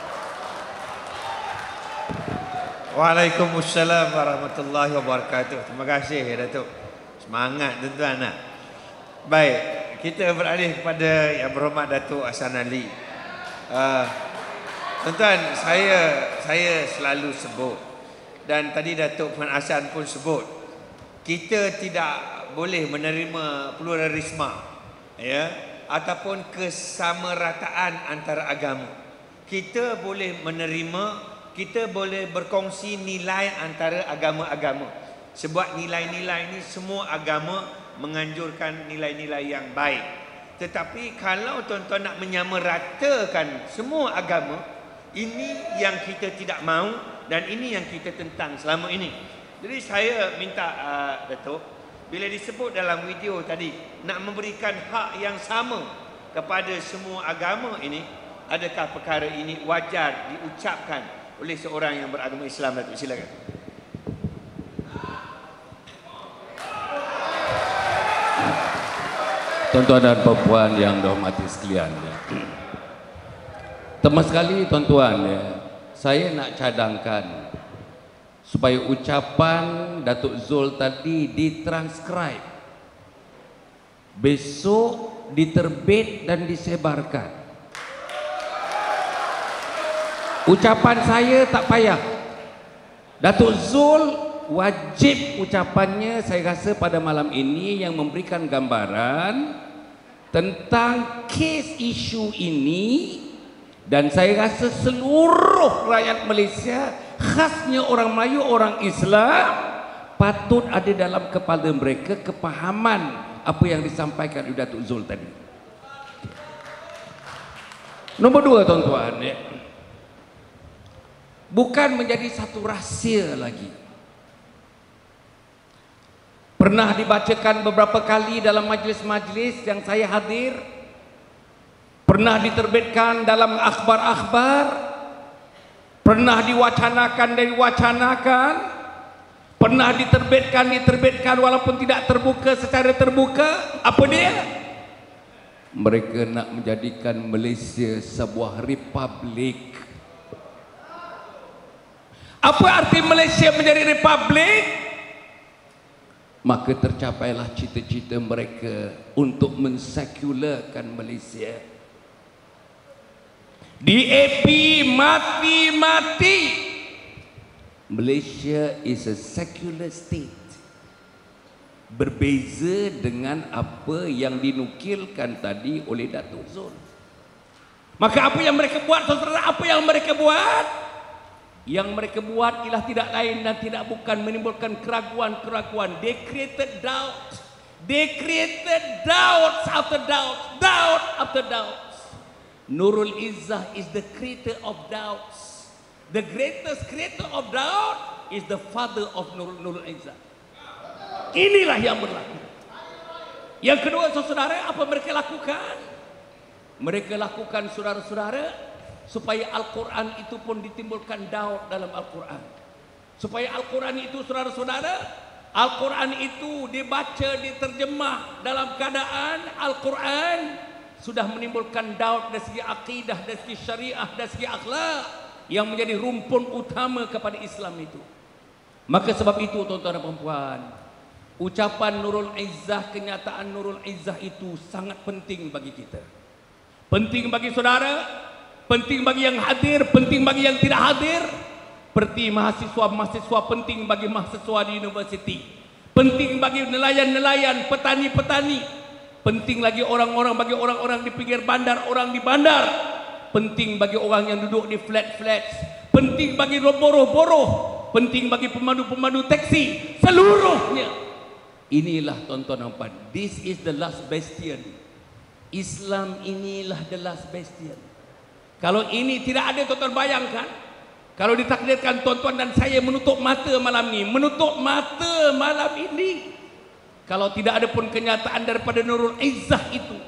Waalaikumsalam warahmatullahi wabarakatuh. Terima kasih Datuk. Semangat tuan-tuan. Baik, kita beralih kepada Yang Berhormat Datuk Hassan Ali. Uh, tuan-tuan, saya saya selalu sebut dan tadi Datuk Puan Hassan pun sebut, kita tidak boleh menerima pluralisme, ya, ataupun kesamarataan antara agama. Kita boleh menerima, kita boleh berkongsi nilai antara agama-agama. Sebab nilai-nilai ini semua agama menganjurkan nilai-nilai yang baik. Tetapi kalau tuan-tuan nak menyamaratakan semua agama, ini yang kita tidak mahu dan ini yang kita tentang selama ini. Jadi saya minta uh, Datuk, bila disebut dalam video tadi nak memberikan hak yang sama kepada semua agama ini, adakah perkara ini wajar diucapkan oleh seorang yang beragama Islam? Datuk, silakan. Tuan-tuan dan puan yang dihormati sekalian, ya. Pertama sekali tuan-tuan, ya, saya nak cadangkan supaya ucapan Datuk Zul tadi ditranskrip, besok diterbit dan disebarkan. Ucapan saya tak payah, Datuk Zul wajib ucapannya saya rasa pada malam ini yang memberikan gambaran tentang kes isu ini, dan saya rasa seluruh rakyat Malaysia, khasnya orang Melayu, orang Islam, patut ada dalam kepala mereka kepahaman apa yang disampaikan oleh Datuk Zul tadi. Nombor dua tuan-tuan, ya, bukan menjadi satu rahsia lagi. Pernah dibacakan beberapa kali dalam majlis-majlis yang saya hadir, pernah diterbitkan dalam akhbar-akhbar, pernah diwacanakan dan diwacanakan, pernah diterbitkan diterbitkan walaupun tidak terbuka secara terbuka. Apa dia? Mereka nak menjadikan Malaysia sebuah republik. Apa arti Malaysia menjadi republik? Maka tercapailah cita-cita mereka untuk mensekularkan Malaysia. D A P mati-mati. Malaysia is a secular state. Berbeza dengan apa yang dinukilkan tadi oleh Datuk Zul. Maka apa yang mereka buat, saudara, apa yang mereka buat? Yang mereka buat ialah tidak lain dan tidak bukan menimbulkan keraguan-keraguan. They created doubt. They created doubts after doubts, doubt after doubts. Nurul Izzah is the creator of doubts. The greatest creator of doubt is the father of Nurul, Nurul Izzah. Inilah yang berlaku. Yang kedua, saudara, apa mereka lakukan? Mereka lakukan, saudara-saudara, supaya Al-Quran itu pun ditimbulkan doubt dalam Al-Quran. Supaya Al-Quran itu, saudara-saudara, Al-Quran itu dibaca, diterjemah dalam keadaan Al-Quran sudah menimbulkan doubt dari segi akidah, dari segi syariah, dari segi akhlak yang menjadi rumpun utama kepada Islam itu. Maka sebab itu, tuan-tuan dan puan-puan, ucapan Nurul Izzah, kenyataan Nurul Izzah itu sangat penting bagi kita. Penting bagi saudara, penting bagi yang hadir, penting bagi yang tidak hadir. Seperti mahasiswa-mahasiswa, penting bagi mahasiswa di universiti, penting bagi nelayan-nelayan, petani-petani, penting lagi orang-orang, bagi orang-orang di pinggir bandar, orang di bandar, penting bagi orang yang duduk di flat-flat, penting bagi buruh-buruh, penting bagi pemandu-pemandu taksi, seluruhnya. Inilah tuan-tuan dan puan, this is the last bastion. Islam inilah the last bastion. Kalau ini tidak ada, tuan-tuan bayangkan, kalau ditakdirkan tuan-tuan dan saya menutup mata malam ini, menutup mata malam ini, kalau tidak ada pun kenyataan daripada Nurul Izzah itu,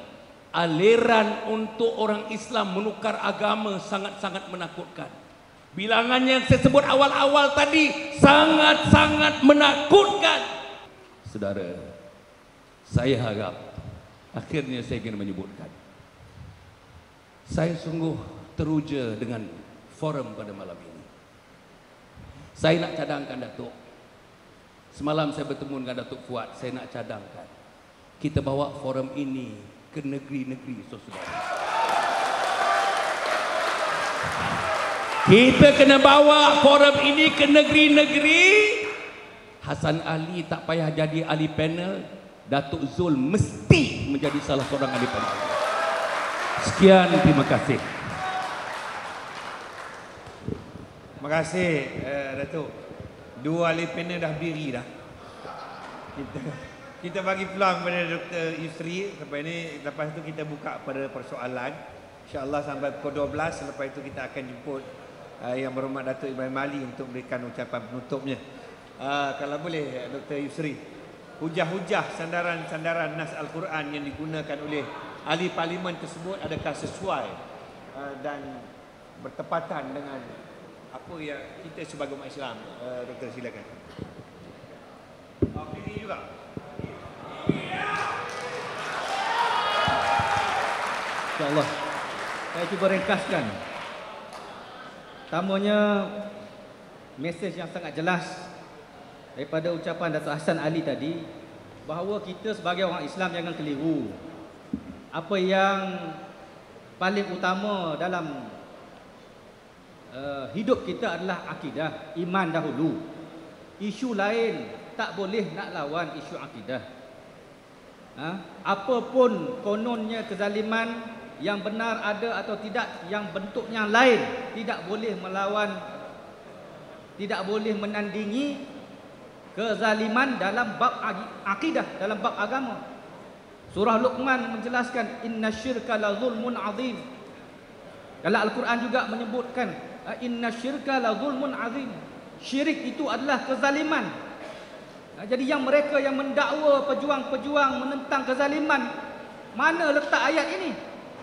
aliran untuk orang Islam menukar agama sangat-sangat menakutkan. Bilangannya yang saya sebut awal-awal tadi sangat-sangat menakutkan. Saudara, saya harap akhirnya saya ingin menyebutkan, saya sungguh teruja dengan forum pada malam ini. Saya nak cadangkan Datuk. Semalam saya bertemu dengan Datuk Fuad, saya nak cadangkan kita bawa forum ini ke negeri-negeri, saudara. Kita kena bawa forum ini ke negeri-negeri. Hasan Ali tak payah jadi ahli panel, Datuk Zul mesti menjadi salah seorang ahli panel. Sekian, terima kasih. Terima kasih uh, Datuk. Dua ahli panel dah berdiri dah. Kita kita bagi peluang kepada Doktor Yusri. Lepas ini, lepas itu kita buka pada persoalan. InsyaAllah sampai pukul dua belas. Lepas itu kita akan jemput uh, Yang Berhormat Datuk Ibrahim Ali untuk memberikan ucapan penutupnya. Uh, kalau boleh Doktor Yusri, hujah-hujah sandaran-sandaran Nas Al-Quran yang digunakan oleh ahli parlimen tersebut adakah sesuai uh, dan bertepatan dengan apa yang kita sebagai umat Islam? Uh, Doktor, silakan. Oh, ini juga. InsyaAllah saya cuba ringkaskan. Pertamanya, mesej yang sangat jelas daripada ucapan Datuk Hasan Ali tadi, bahawa kita sebagai orang Islam jangan keliru. Apa yang paling utama dalam uh, hidup kita adalah akidah, iman dahulu. Isu lain tak boleh nak lawan isu akidah. Ha? Apapun kononnya kezaliman, yang benar ada atau tidak, yang bentuknya lain, tidak boleh melawan, tidak boleh menandingi kezaliman dalam bab akidah, dalam bab agama. Surah Luqman menjelaskan inna syirka la zulmun azim. Dalam Al-Quran juga menyebutkan inna syirka la zulmun azim. Syirik itu adalah kezaliman. Jadi yang mereka yang mendakwa pejuang-pejuang menentang kezaliman, mana letak ayat ini?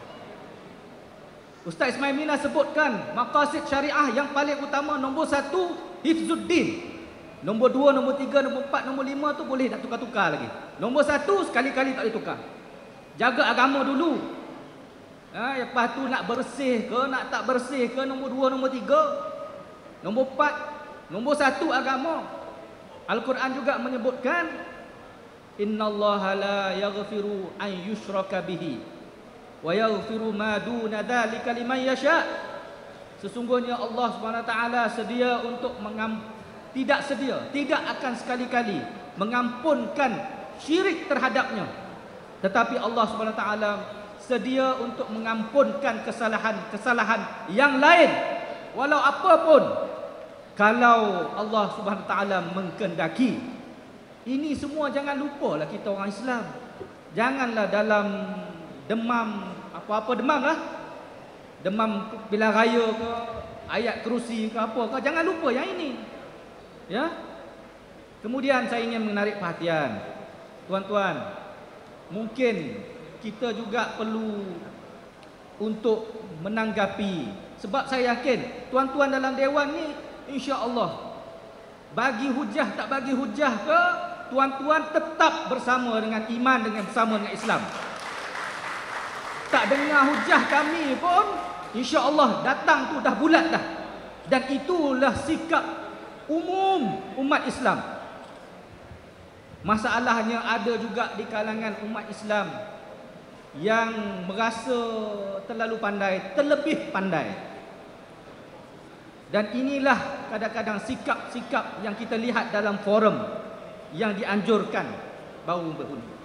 Ustaz Ismail Mina sebutkan maqasid syariah yang paling utama, nombor satu hifzuddin. Nombor dua, nombor tiga, nombor empat, nombor lima tu boleh tak tukar-tukar lagi. Nombor satu sekali-kali tak boleh tukar. Jaga agama dulu. Ha, lepas tu nak bersih ke, nak tak bersih ke, nombor dua, nombor tiga. Nombor empat, nombor satu agama. Al-Quran juga menyebutkan innallaha la yaghfiru an yushraka bihi wa yaghfiru ma duna dzalika liman yasha. Sesungguhnya Allah Subhanahu wa taala sedia untuk mengampuni, tidak sedia, tidak akan sekali-kali mengampunkan syirik terhadapnya. Tetapi Allah Subhanahu wa taala sedia untuk mengampunkan kesalahan-kesalahan yang lain, walau apapun, kalau Allah Subhanahu wa taala mengkehendaki. Ini semua jangan lupalah kita orang Islam. Janganlah dalam demam, apa-apa demam lah, demam pilihan raya ke, ayat kerusi ke apa ke, jangan lupa yang ini. Ya. Kemudian saya ingin menarik perhatian tuan-tuan, mungkin kita juga perlu untuk menanggapi, sebab saya yakin tuan-tuan dalam dewan ni insya-Allah bagi hujah tak bagi hujah ke, tuan-tuan tetap bersama dengan iman, dengan bersama dengan Islam. Tak dengar hujah kami pun insya-Allah datang tu dah bulat dah. Dan itulah sikap umum umat Islam. Masalahnya ada juga di kalangan umat Islam yang merasa terlalu pandai, terlebih pandai. Dan inilah kadang-kadang sikap-sikap yang kita lihat dalam forum yang dianjurkan baru berhuni.